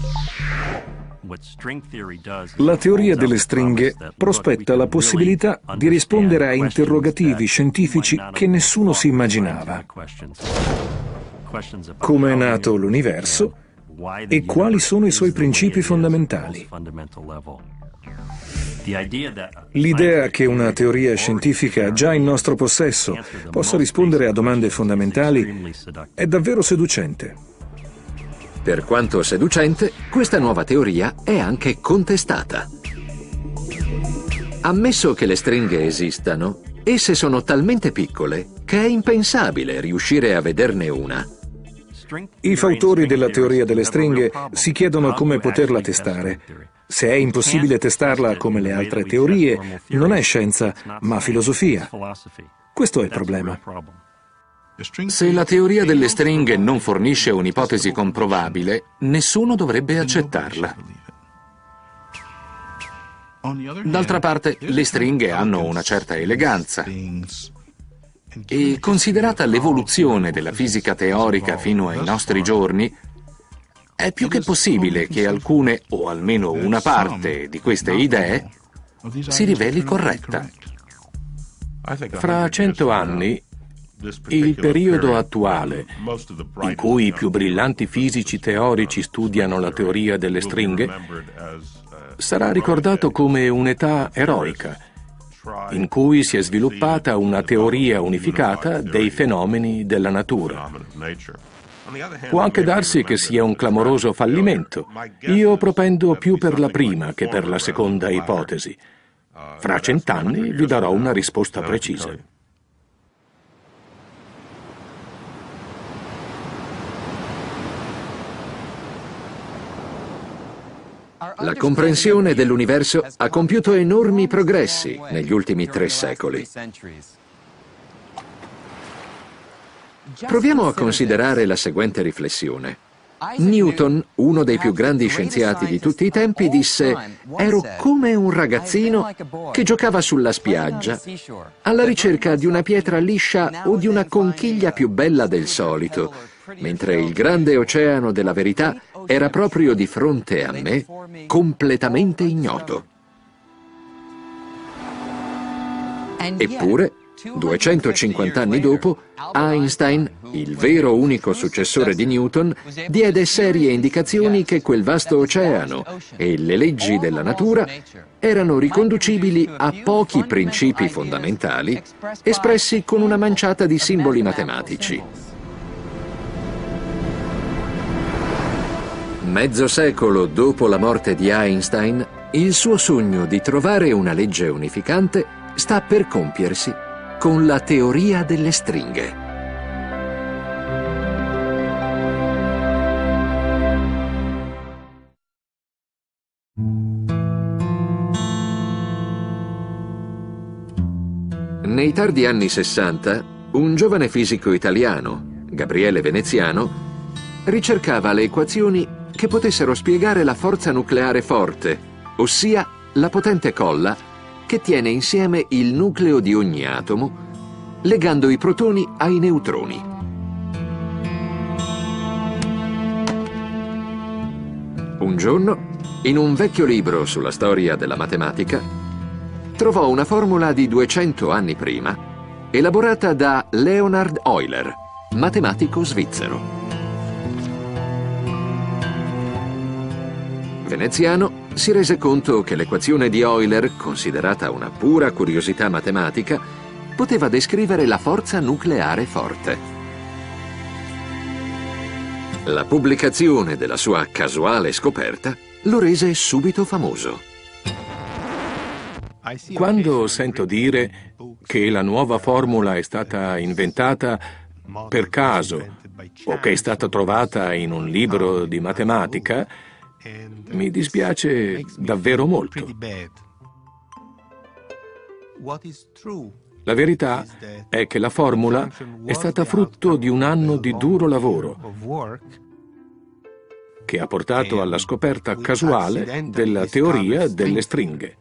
La teoria delle stringhe prospetta la possibilità di rispondere a interrogativi scientifici che nessuno si immaginava. Come è nato l'universo e quali sono i suoi principi fondamentali. L'idea che una teoria scientifica già in nostro possesso possa rispondere a domande fondamentali è davvero seducente. Per quanto seducente, questa nuova teoria è anche contestata. Ammesso che le stringhe esistano, esse sono talmente piccole che è impensabile riuscire a vederne una. I fautori della teoria delle stringhe si chiedono come poterla testare. Se è impossibile testarla come le altre teorie, non è scienza, ma filosofia. Questo è il problema. Se la teoria delle stringhe non fornisce un'ipotesi comprovabile, nessuno dovrebbe accettarla. D'altra parte, le stringhe hanno una certa eleganza. E considerata l'evoluzione della fisica teorica fino ai nostri giorni, è più che possibile che alcune, o almeno una parte, di queste idee si riveli corretta. Fra cento anni, il periodo attuale, in cui i più brillanti fisici teorici studiano la teoria delle stringhe, sarà ricordato come un'età eroica, in cui si è sviluppata una teoria unificata dei fenomeni della natura. Può anche darsi che sia un clamoroso fallimento. Io propendo più per la prima che per la seconda ipotesi. Fra cent'anni vi darò una risposta precisa. La comprensione dell'universo ha compiuto enormi progressi negli ultimi tre secoli. Proviamo a considerare la seguente riflessione. Newton, uno dei più grandi scienziati di tutti i tempi, disse: «Ero come un ragazzino che giocava sulla spiaggia, alla ricerca di una pietra liscia o di una conchiglia più bella del solito, mentre il grande oceano della verità era proprio di fronte a me, completamente ignoto». Eppure, duecentocinquanta anni dopo, Einstein, il vero unico successore di Newton, diede serie indicazioni che quel vasto oceano e le leggi della natura erano riconducibili a pochi principi fondamentali espressi con una manciata di simboli matematici. Mezzo secolo dopo la morte di Einstein, il suo sogno di trovare una legge unificante sta per compiersi con la teoria delle stringhe. Nei tardi anni sessanta, un giovane fisico italiano, Gabriele Veneziano, ricercava le equazioni che potessero spiegare la forza nucleare forte, ossia la potente colla che tiene insieme il nucleo di ogni atomo, legando i protoni ai neutroni. Un giorno, in un vecchio libro sulla storia della matematica, trovò una formula di duecento anni prima, elaborata da Leonhard Euler, matematico svizzero. Veneziano si rese conto che l'equazione di Euler, considerata una pura curiosità matematica, poteva descrivere la forza nucleare forte. La pubblicazione della sua casuale scoperta lo rese subito famoso. Quando sento dire che la nuova formula è stata inventata per caso o che è stata trovata in un libro di matematica, mi dispiace davvero molto. La verità è che la formula è stata frutto di un anno di duro lavoro che ha portato alla scoperta casuale della teoria delle stringhe.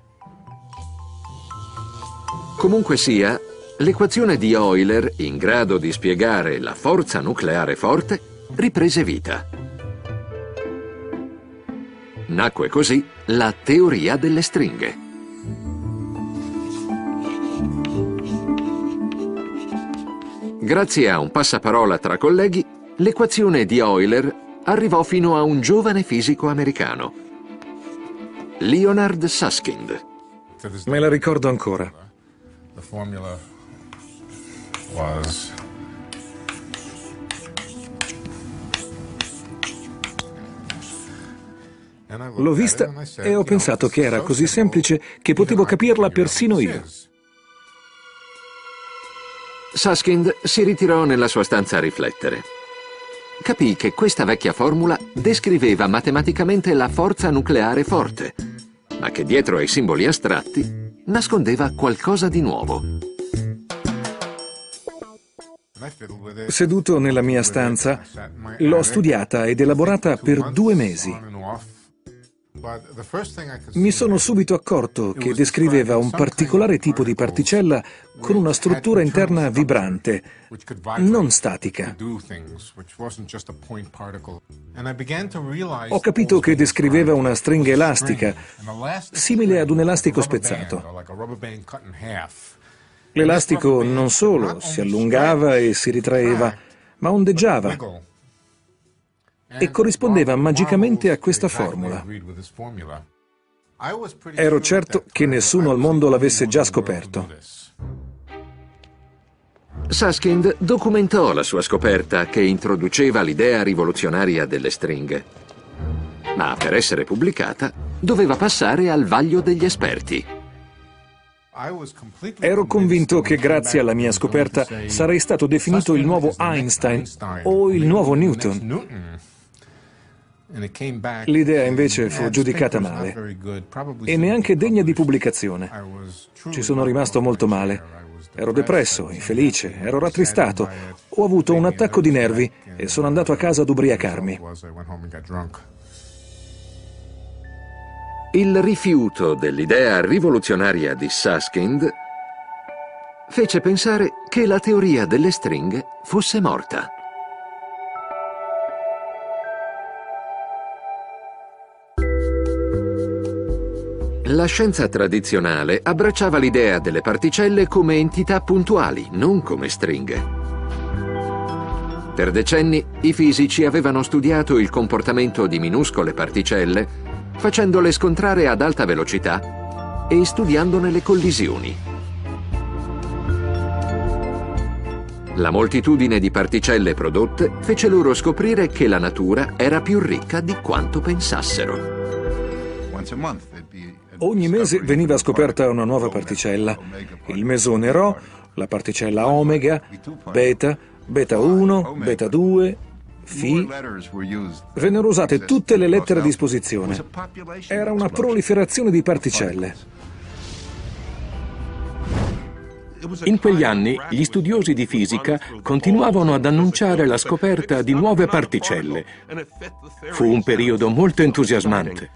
Comunque sia, l'equazione di Euler, in grado di spiegare la forza nucleare forte, riprese vita. Nacque così la teoria delle stringhe. Grazie a un passaparola tra colleghi, l'equazione di Euler arrivò fino a un giovane fisico americano, Leonard Susskind. Me la ricordo ancora. The formula was L'ho vista e ho pensato che era così semplice che potevo capirla persino io. Susskind si ritirò nella sua stanza a riflettere. Capì che questa vecchia formula descriveva matematicamente la forza nucleare forte, ma che dietro ai simboli astratti nascondeva qualcosa di nuovo. Seduto nella mia stanza, l'ho studiata ed elaborata per due mesi. Mi sono subito accorto che descriveva un particolare tipo di particella con una struttura interna vibrante, non statica. Ho capito che descriveva una stringa elastica, simile ad un elastico spezzato. L'elastico non solo si allungava e si ritraeva, ma ondeggiava e corrispondeva magicamente a questa formula. Ero certo che nessuno al mondo l'avesse già scoperto. Susskind documentò la sua scoperta che introduceva l'idea rivoluzionaria delle stringhe. Ma per essere pubblicata doveva passare al vaglio degli esperti. Ero convinto che grazie alla mia scoperta sarei stato definito il nuovo Einstein o il nuovo Newton. L'idea invece fu giudicata male e neanche degna di pubblicazione. Ci sono rimasto molto male. Ero depresso, infelice, ero rattristato. Ho avuto un attacco di nervi e sono andato a casa ad ubriacarmi. Il rifiuto dell'idea rivoluzionaria di Susskind fece pensare che la teoria delle stringhe fosse morta. La scienza tradizionale abbracciava l'idea delle particelle come entità puntuali, non come stringhe. Per decenni i fisici avevano studiato il comportamento di minuscole particelle, facendole scontrare ad alta velocità e studiandone le collisioni. La moltitudine di particelle prodotte fece loro scoprire che la natura era più ricca di quanto pensassero. Ogni mese veniva scoperta una nuova particella. Il mesone Rho, la particella omega, beta, beta uno, beta due, Φ. Vennero usate tutte le lettere a disposizione. Era una proliferazione di particelle. In quegli anni gli studiosi di fisica continuavano ad annunciare la scoperta di nuove particelle. Fu un periodo molto entusiasmante.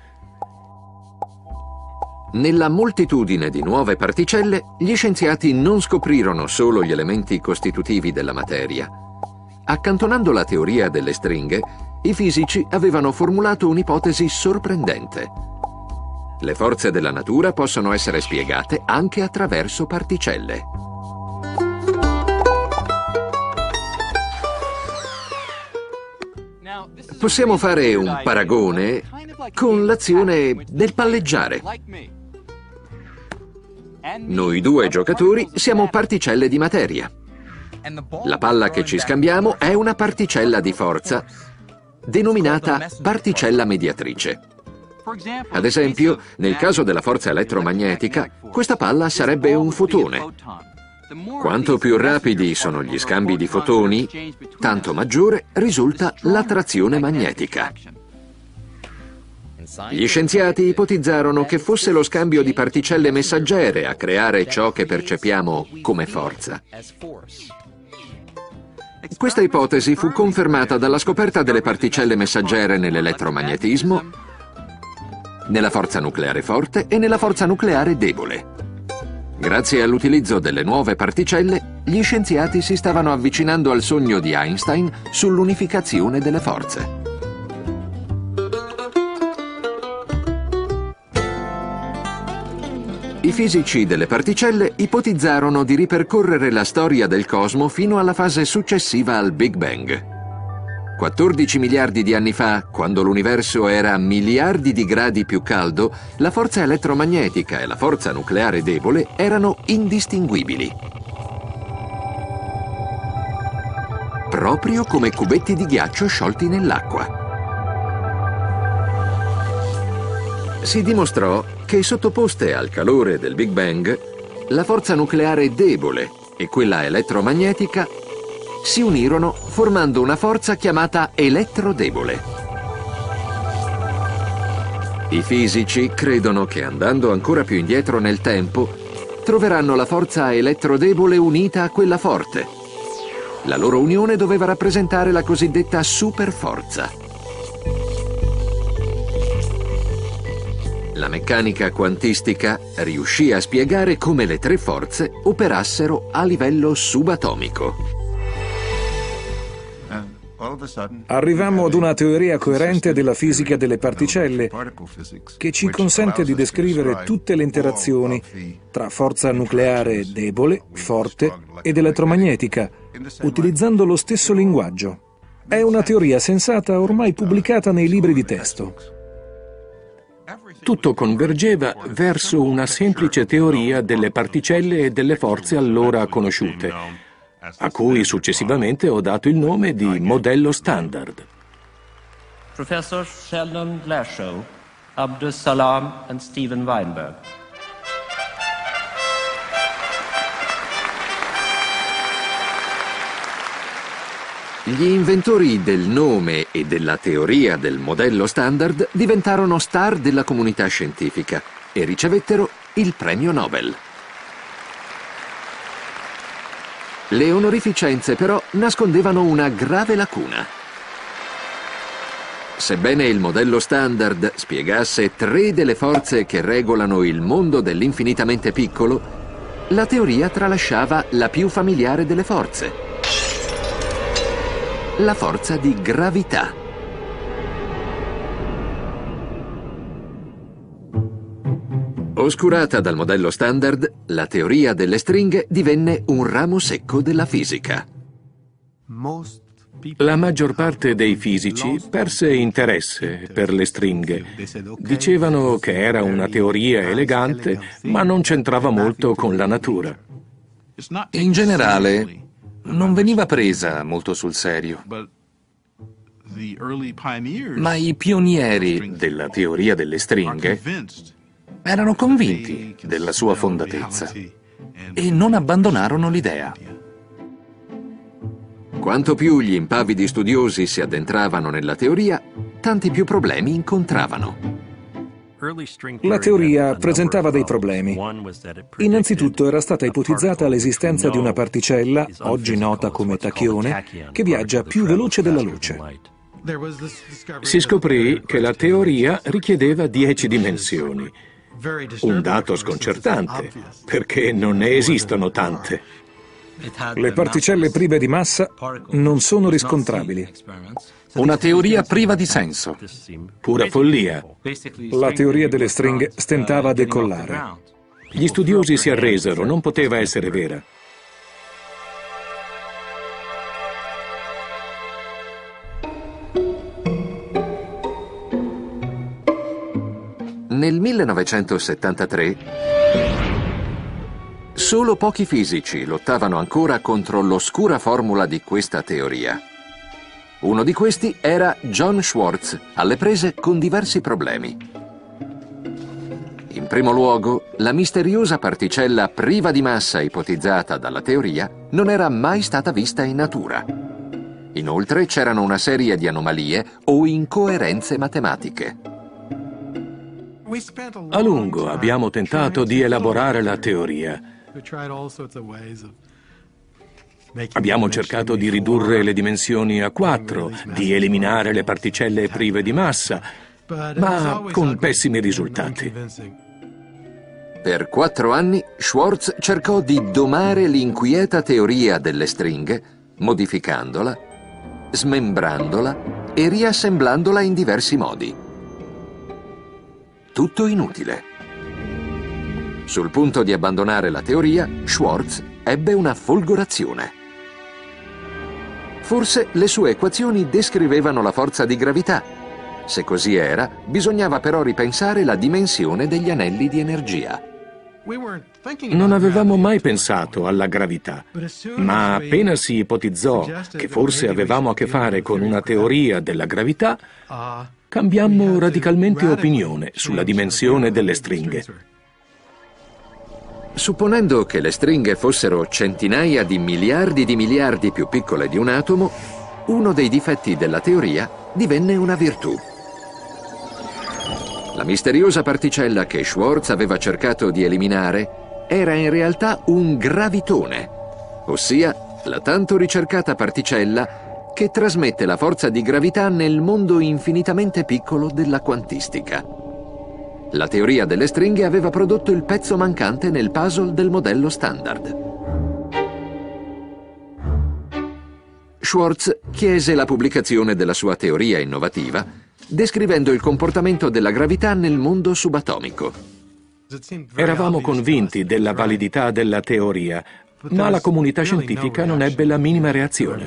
Nella moltitudine di nuove particelle, gli scienziati non scoprirono solo gli elementi costitutivi della materia. Accantonando la teoria delle stringhe, i fisici avevano formulato un'ipotesi sorprendente. Le forze della natura possono essere spiegate anche attraverso particelle. Possiamo fare un paragone con l'azione del palleggiare. Noi due giocatori siamo particelle di materia. La palla che ci scambiamo è una particella di forza, denominata particella mediatrice. Ad esempio, nel caso della forza elettromagnetica, questa palla sarebbe un fotone. Quanto più rapidi sono gli scambi di fotoni, tanto maggiore risulta l'attrazione magnetica. Gli scienziati ipotizzarono che fosse lo scambio di particelle messaggere a creare ciò che percepiamo come forza. Questa ipotesi fu confermata dalla scoperta delle particelle messaggere nell'elettromagnetismo, nella forza nucleare forte e nella forza nucleare debole. Grazie all'utilizzo delle nuove particelle, gli scienziati si stavano avvicinando al sogno di Einstein sull'unificazione delle forze. I fisici delle particelle ipotizzarono di ripercorrere la storia del cosmo fino alla fase successiva al Big Bang. quattordici miliardi di anni fa, quando l'universo era miliardi di gradi più caldo, la forza elettromagnetica e la forza nucleare debole erano indistinguibili. Proprio come cubetti di ghiaccio sciolti nell'acqua. Si dimostrò che sottoposte al calore del Big Bang, la forza nucleare debole e quella elettromagnetica si unirono formando una forza chiamata elettrodebole. I fisici credono che andando ancora più indietro nel tempo troveranno la forza elettrodebole unita a quella forte. La loro unione doveva rappresentare la cosiddetta superforza. La meccanica quantistica riuscì a spiegare come le tre forze operassero a livello subatomico. Arrivammo ad una teoria coerente della fisica delle particelle che ci consente di descrivere tutte le interazioni tra forza nucleare debole, forte ed elettromagnetica, utilizzando lo stesso linguaggio. È una teoria sensata ormai pubblicata nei libri di testo. Tutto convergeva verso una semplice teoria delle particelle e delle forze allora conosciute, a cui successivamente ho dato il nome di modello standard. Professor Sheldon Glashow, Abdus Salam and Steven Weinberg. Gli inventori del nome e della teoria del modello standard diventarono star della comunità scientifica e ricevettero il premio Nobel. Le onorificenze però nascondevano una grave lacuna. Sebbene il modello standard spiegasse tre delle forze che regolano il mondo dell'infinitamente piccolo, la teoria tralasciava la più familiare delle forze: la forza di gravità. Oscurata dal modello standard, la teoria delle stringhe divenne un ramo secco della fisica. La maggior parte dei fisici perse interesse per le stringhe. Dicevano che era una teoria elegante, ma non c'entrava molto con la natura. In generale, non veniva presa molto sul serio. Ma i pionieri della teoria delle stringhe erano convinti della sua fondatezza e non abbandonarono l'idea. Quanto più gli impavidi studiosi si addentravano nella teoria, tanti più problemi incontravano. La teoria presentava dei problemi. Innanzitutto era stata ipotizzata l'esistenza di una particella, oggi nota come tachione, che viaggia più veloce della luce. Si scoprì che la teoria richiedeva dieci dimensioni. Un dato sconcertante, perché non ne esistono tante. Le particelle prive di massa non sono riscontrabili. Una teoria priva di senso. Pura follia. La teoria delle stringhe stentava a decollare. Gli studiosi si arresero, non poteva essere vera. Nel millenovecentosettantatré solo pochi fisici lottavano ancora contro l'oscura formula di questa teoria. Uno di questi era John Schwartz, alle prese con diversi problemi. In primo luogo, la misteriosa particella priva di massa ipotizzata dalla teoria non era mai stata vista in natura. Inoltre c'erano una serie di anomalie o incoerenze matematiche. A lungo abbiamo tentato di elaborare la teoria. Abbiamo cercato di ridurre le dimensioni a quattro, di eliminare le particelle prive di massa, ma con pessimi risultati. Per quattro anni Schwartz cercò di domare l'inquieta teoria delle stringhe, modificandola, smembrandola e riassemblandola in diversi modi. Tutto inutile. Sul punto di abbandonare la teoria, Schwartz ebbe una folgorazione. Forse le sue equazioni descrivevano la forza di gravità. Se così era, bisognava però ripensare la dimensione degli anelli di energia. Non avevamo mai pensato alla gravità, ma appena si ipotizzò che forse avevamo a che fare con una teoria della gravità, cambiammo radicalmente opinione sulla dimensione delle stringhe. Supponendo che le stringhe fossero centinaia di miliardi di miliardi più piccole di un atomo, uno dei difetti della teoria divenne una virtù. La misteriosa particella che Schwartz aveva cercato di eliminare era in realtà un gravitone, ossia la tanto ricercata particella che trasmette la forza di gravità nel mondo infinitamente piccolo della quantistica. La teoria delle stringhe aveva prodotto il pezzo mancante nel puzzle del modello standard. Schwartz chiese la pubblicazione della sua teoria innovativa, descrivendo il comportamento della gravità nel mondo subatomico. Eravamo convinti della validità della teoria, ma la comunità scientifica non ebbe la minima reazione.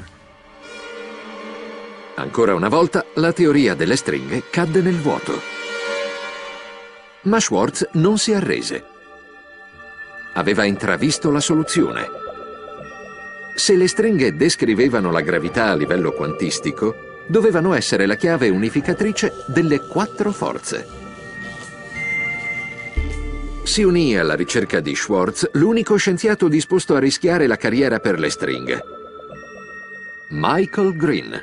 Ancora una volta, la teoria delle stringhe cadde nel vuoto. Ma Schwartz non si arrese. Aveva intravisto la soluzione. Se le stringhe descrivevano la gravità a livello quantistico, dovevano essere la chiave unificatrice delle quattro forze. Si unì alla ricerca di Schwartz l'unico scienziato disposto a rischiare la carriera per le stringhe, Michael Green.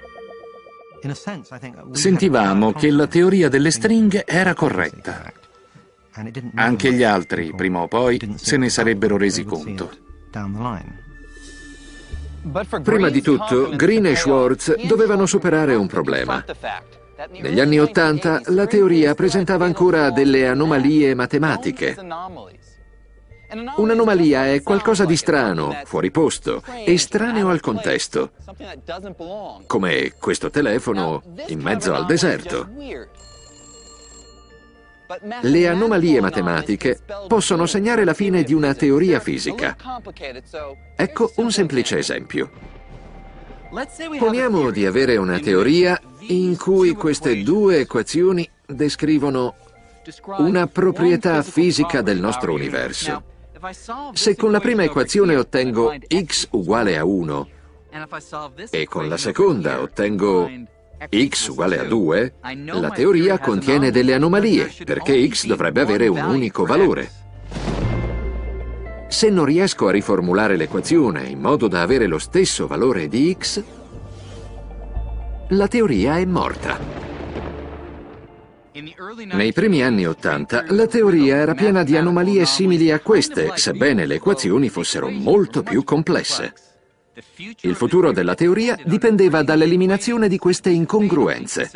Sentivamo che la teoria delle stringhe era corretta. Anche gli altri, prima o poi, se ne sarebbero resi conto. Prima di tutto, Green e Schwartz dovevano superare un problema. Negli anni Ottanta, la teoria presentava ancora delle anomalie matematiche. Un'anomalia è qualcosa di strano, fuori posto, estraneo al contesto, come questo telefono in mezzo al deserto. Le anomalie matematiche possono segnare la fine di una teoria fisica. Ecco un semplice esempio. Poniamo di avere una teoria in cui queste due equazioni descrivono una proprietà fisica del nostro universo. Se con la prima equazione ottengo x uguale a uno e con la seconda ottengo x uguale a due, la teoria contiene delle anomalie, perché x dovrebbe avere un unico valore. Se non riesco a riformulare l'equazione in modo da avere lo stesso valore di x, la teoria è morta. Nei primi anni Ottanta, la teoria era piena di anomalie simili a queste, sebbene le equazioni fossero molto più complesse. Il futuro della teoria dipendeva dall'eliminazione di queste incongruenze.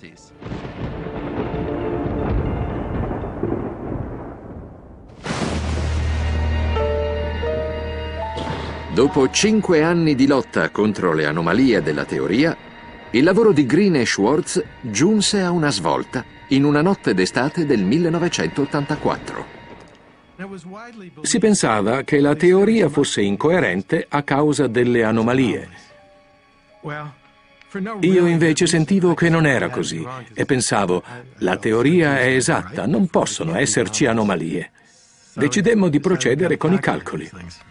Dopo cinque anni di lotta contro le anomalie della teoria, il lavoro di Green e Schwartz giunse a una svolta in una notte d'estate del millenovecentottantaquattro. Si pensava che la teoria fosse incoerente a causa delle anomalie. Io invece sentivo che non era così e pensavo, la teoria è esatta, non possono esserci anomalie. Decidemmo di procedere con i calcoli.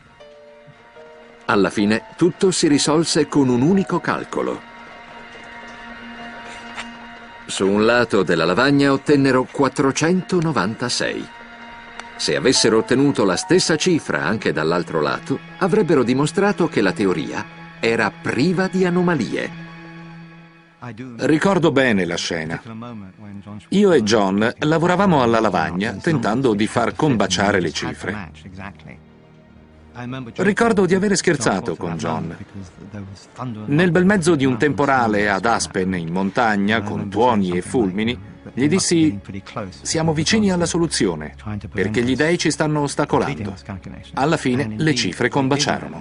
Alla fine tutto si risolse con un unico calcolo. Su un lato della lavagna ottennero quattrocentonovantasei. Se avessero ottenuto la stessa cifra anche dall'altro lato, avrebbero dimostrato che la teoria era priva di anomalie. Ricordo bene la scena. Io e John lavoravamo alla lavagna tentando di far combaciare le cifre. Ricordo di avere scherzato con John. Nel bel mezzo di un temporale ad Aspen, in montagna, con tuoni e fulmini, gli dissi: siamo vicini alla soluzione, perché gli dei ci stanno ostacolando. Alla fine le cifre combaciarono.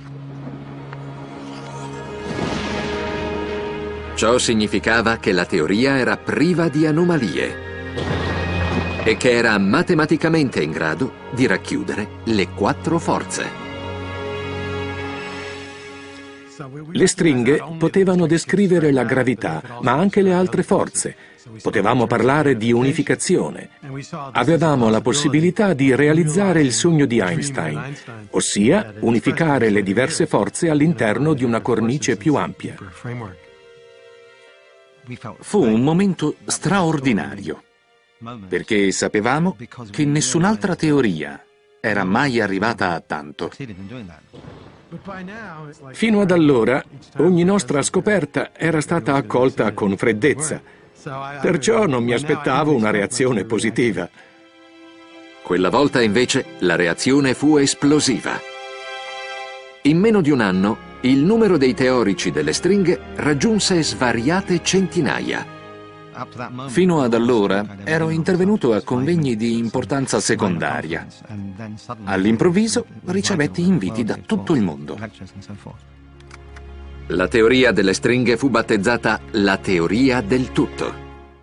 Ciò significava che la teoria era priva di anomalie e che era matematicamente in grado di racchiudere le quattro forze. Le stringhe potevano descrivere la gravità, ma anche le altre forze. Potevamo parlare di unificazione. Avevamo la possibilità di realizzare il sogno di Einstein, ossia unificare le diverse forze all'interno di una cornice più ampia. Fu un momento straordinario, perché sapevamo che nessun'altra teoria era mai arrivata a tanto. Fino ad allora, ogni nostra scoperta era stata accolta con freddezza. Perciò non mi aspettavo una reazione positiva. Quella volta invece la reazione fu esplosiva. In meno di un anno il numero dei teorici delle stringhe raggiunse svariate centinaia. Fino ad allora ero intervenuto a convegni di importanza secondaria. All'improvviso ricevetti inviti da tutto il mondo. La teoria delle stringhe fu battezzata la teoria del tutto.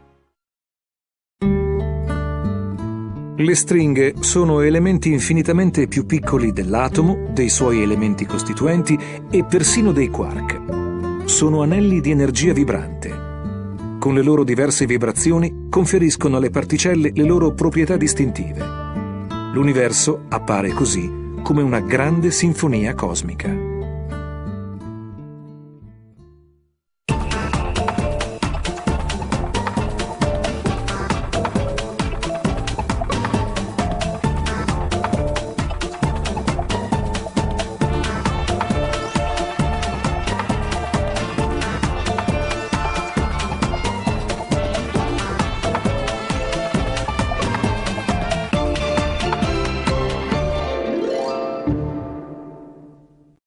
Le stringhe sono elementi infinitamente più piccoli dell'atomo, dei suoi elementi costituenti e persino dei quark. Sono anelli di energia vibrante. Con le loro diverse vibrazioni conferiscono alle particelle le loro proprietà distintive. L'universo appare così come una grande sinfonia cosmica.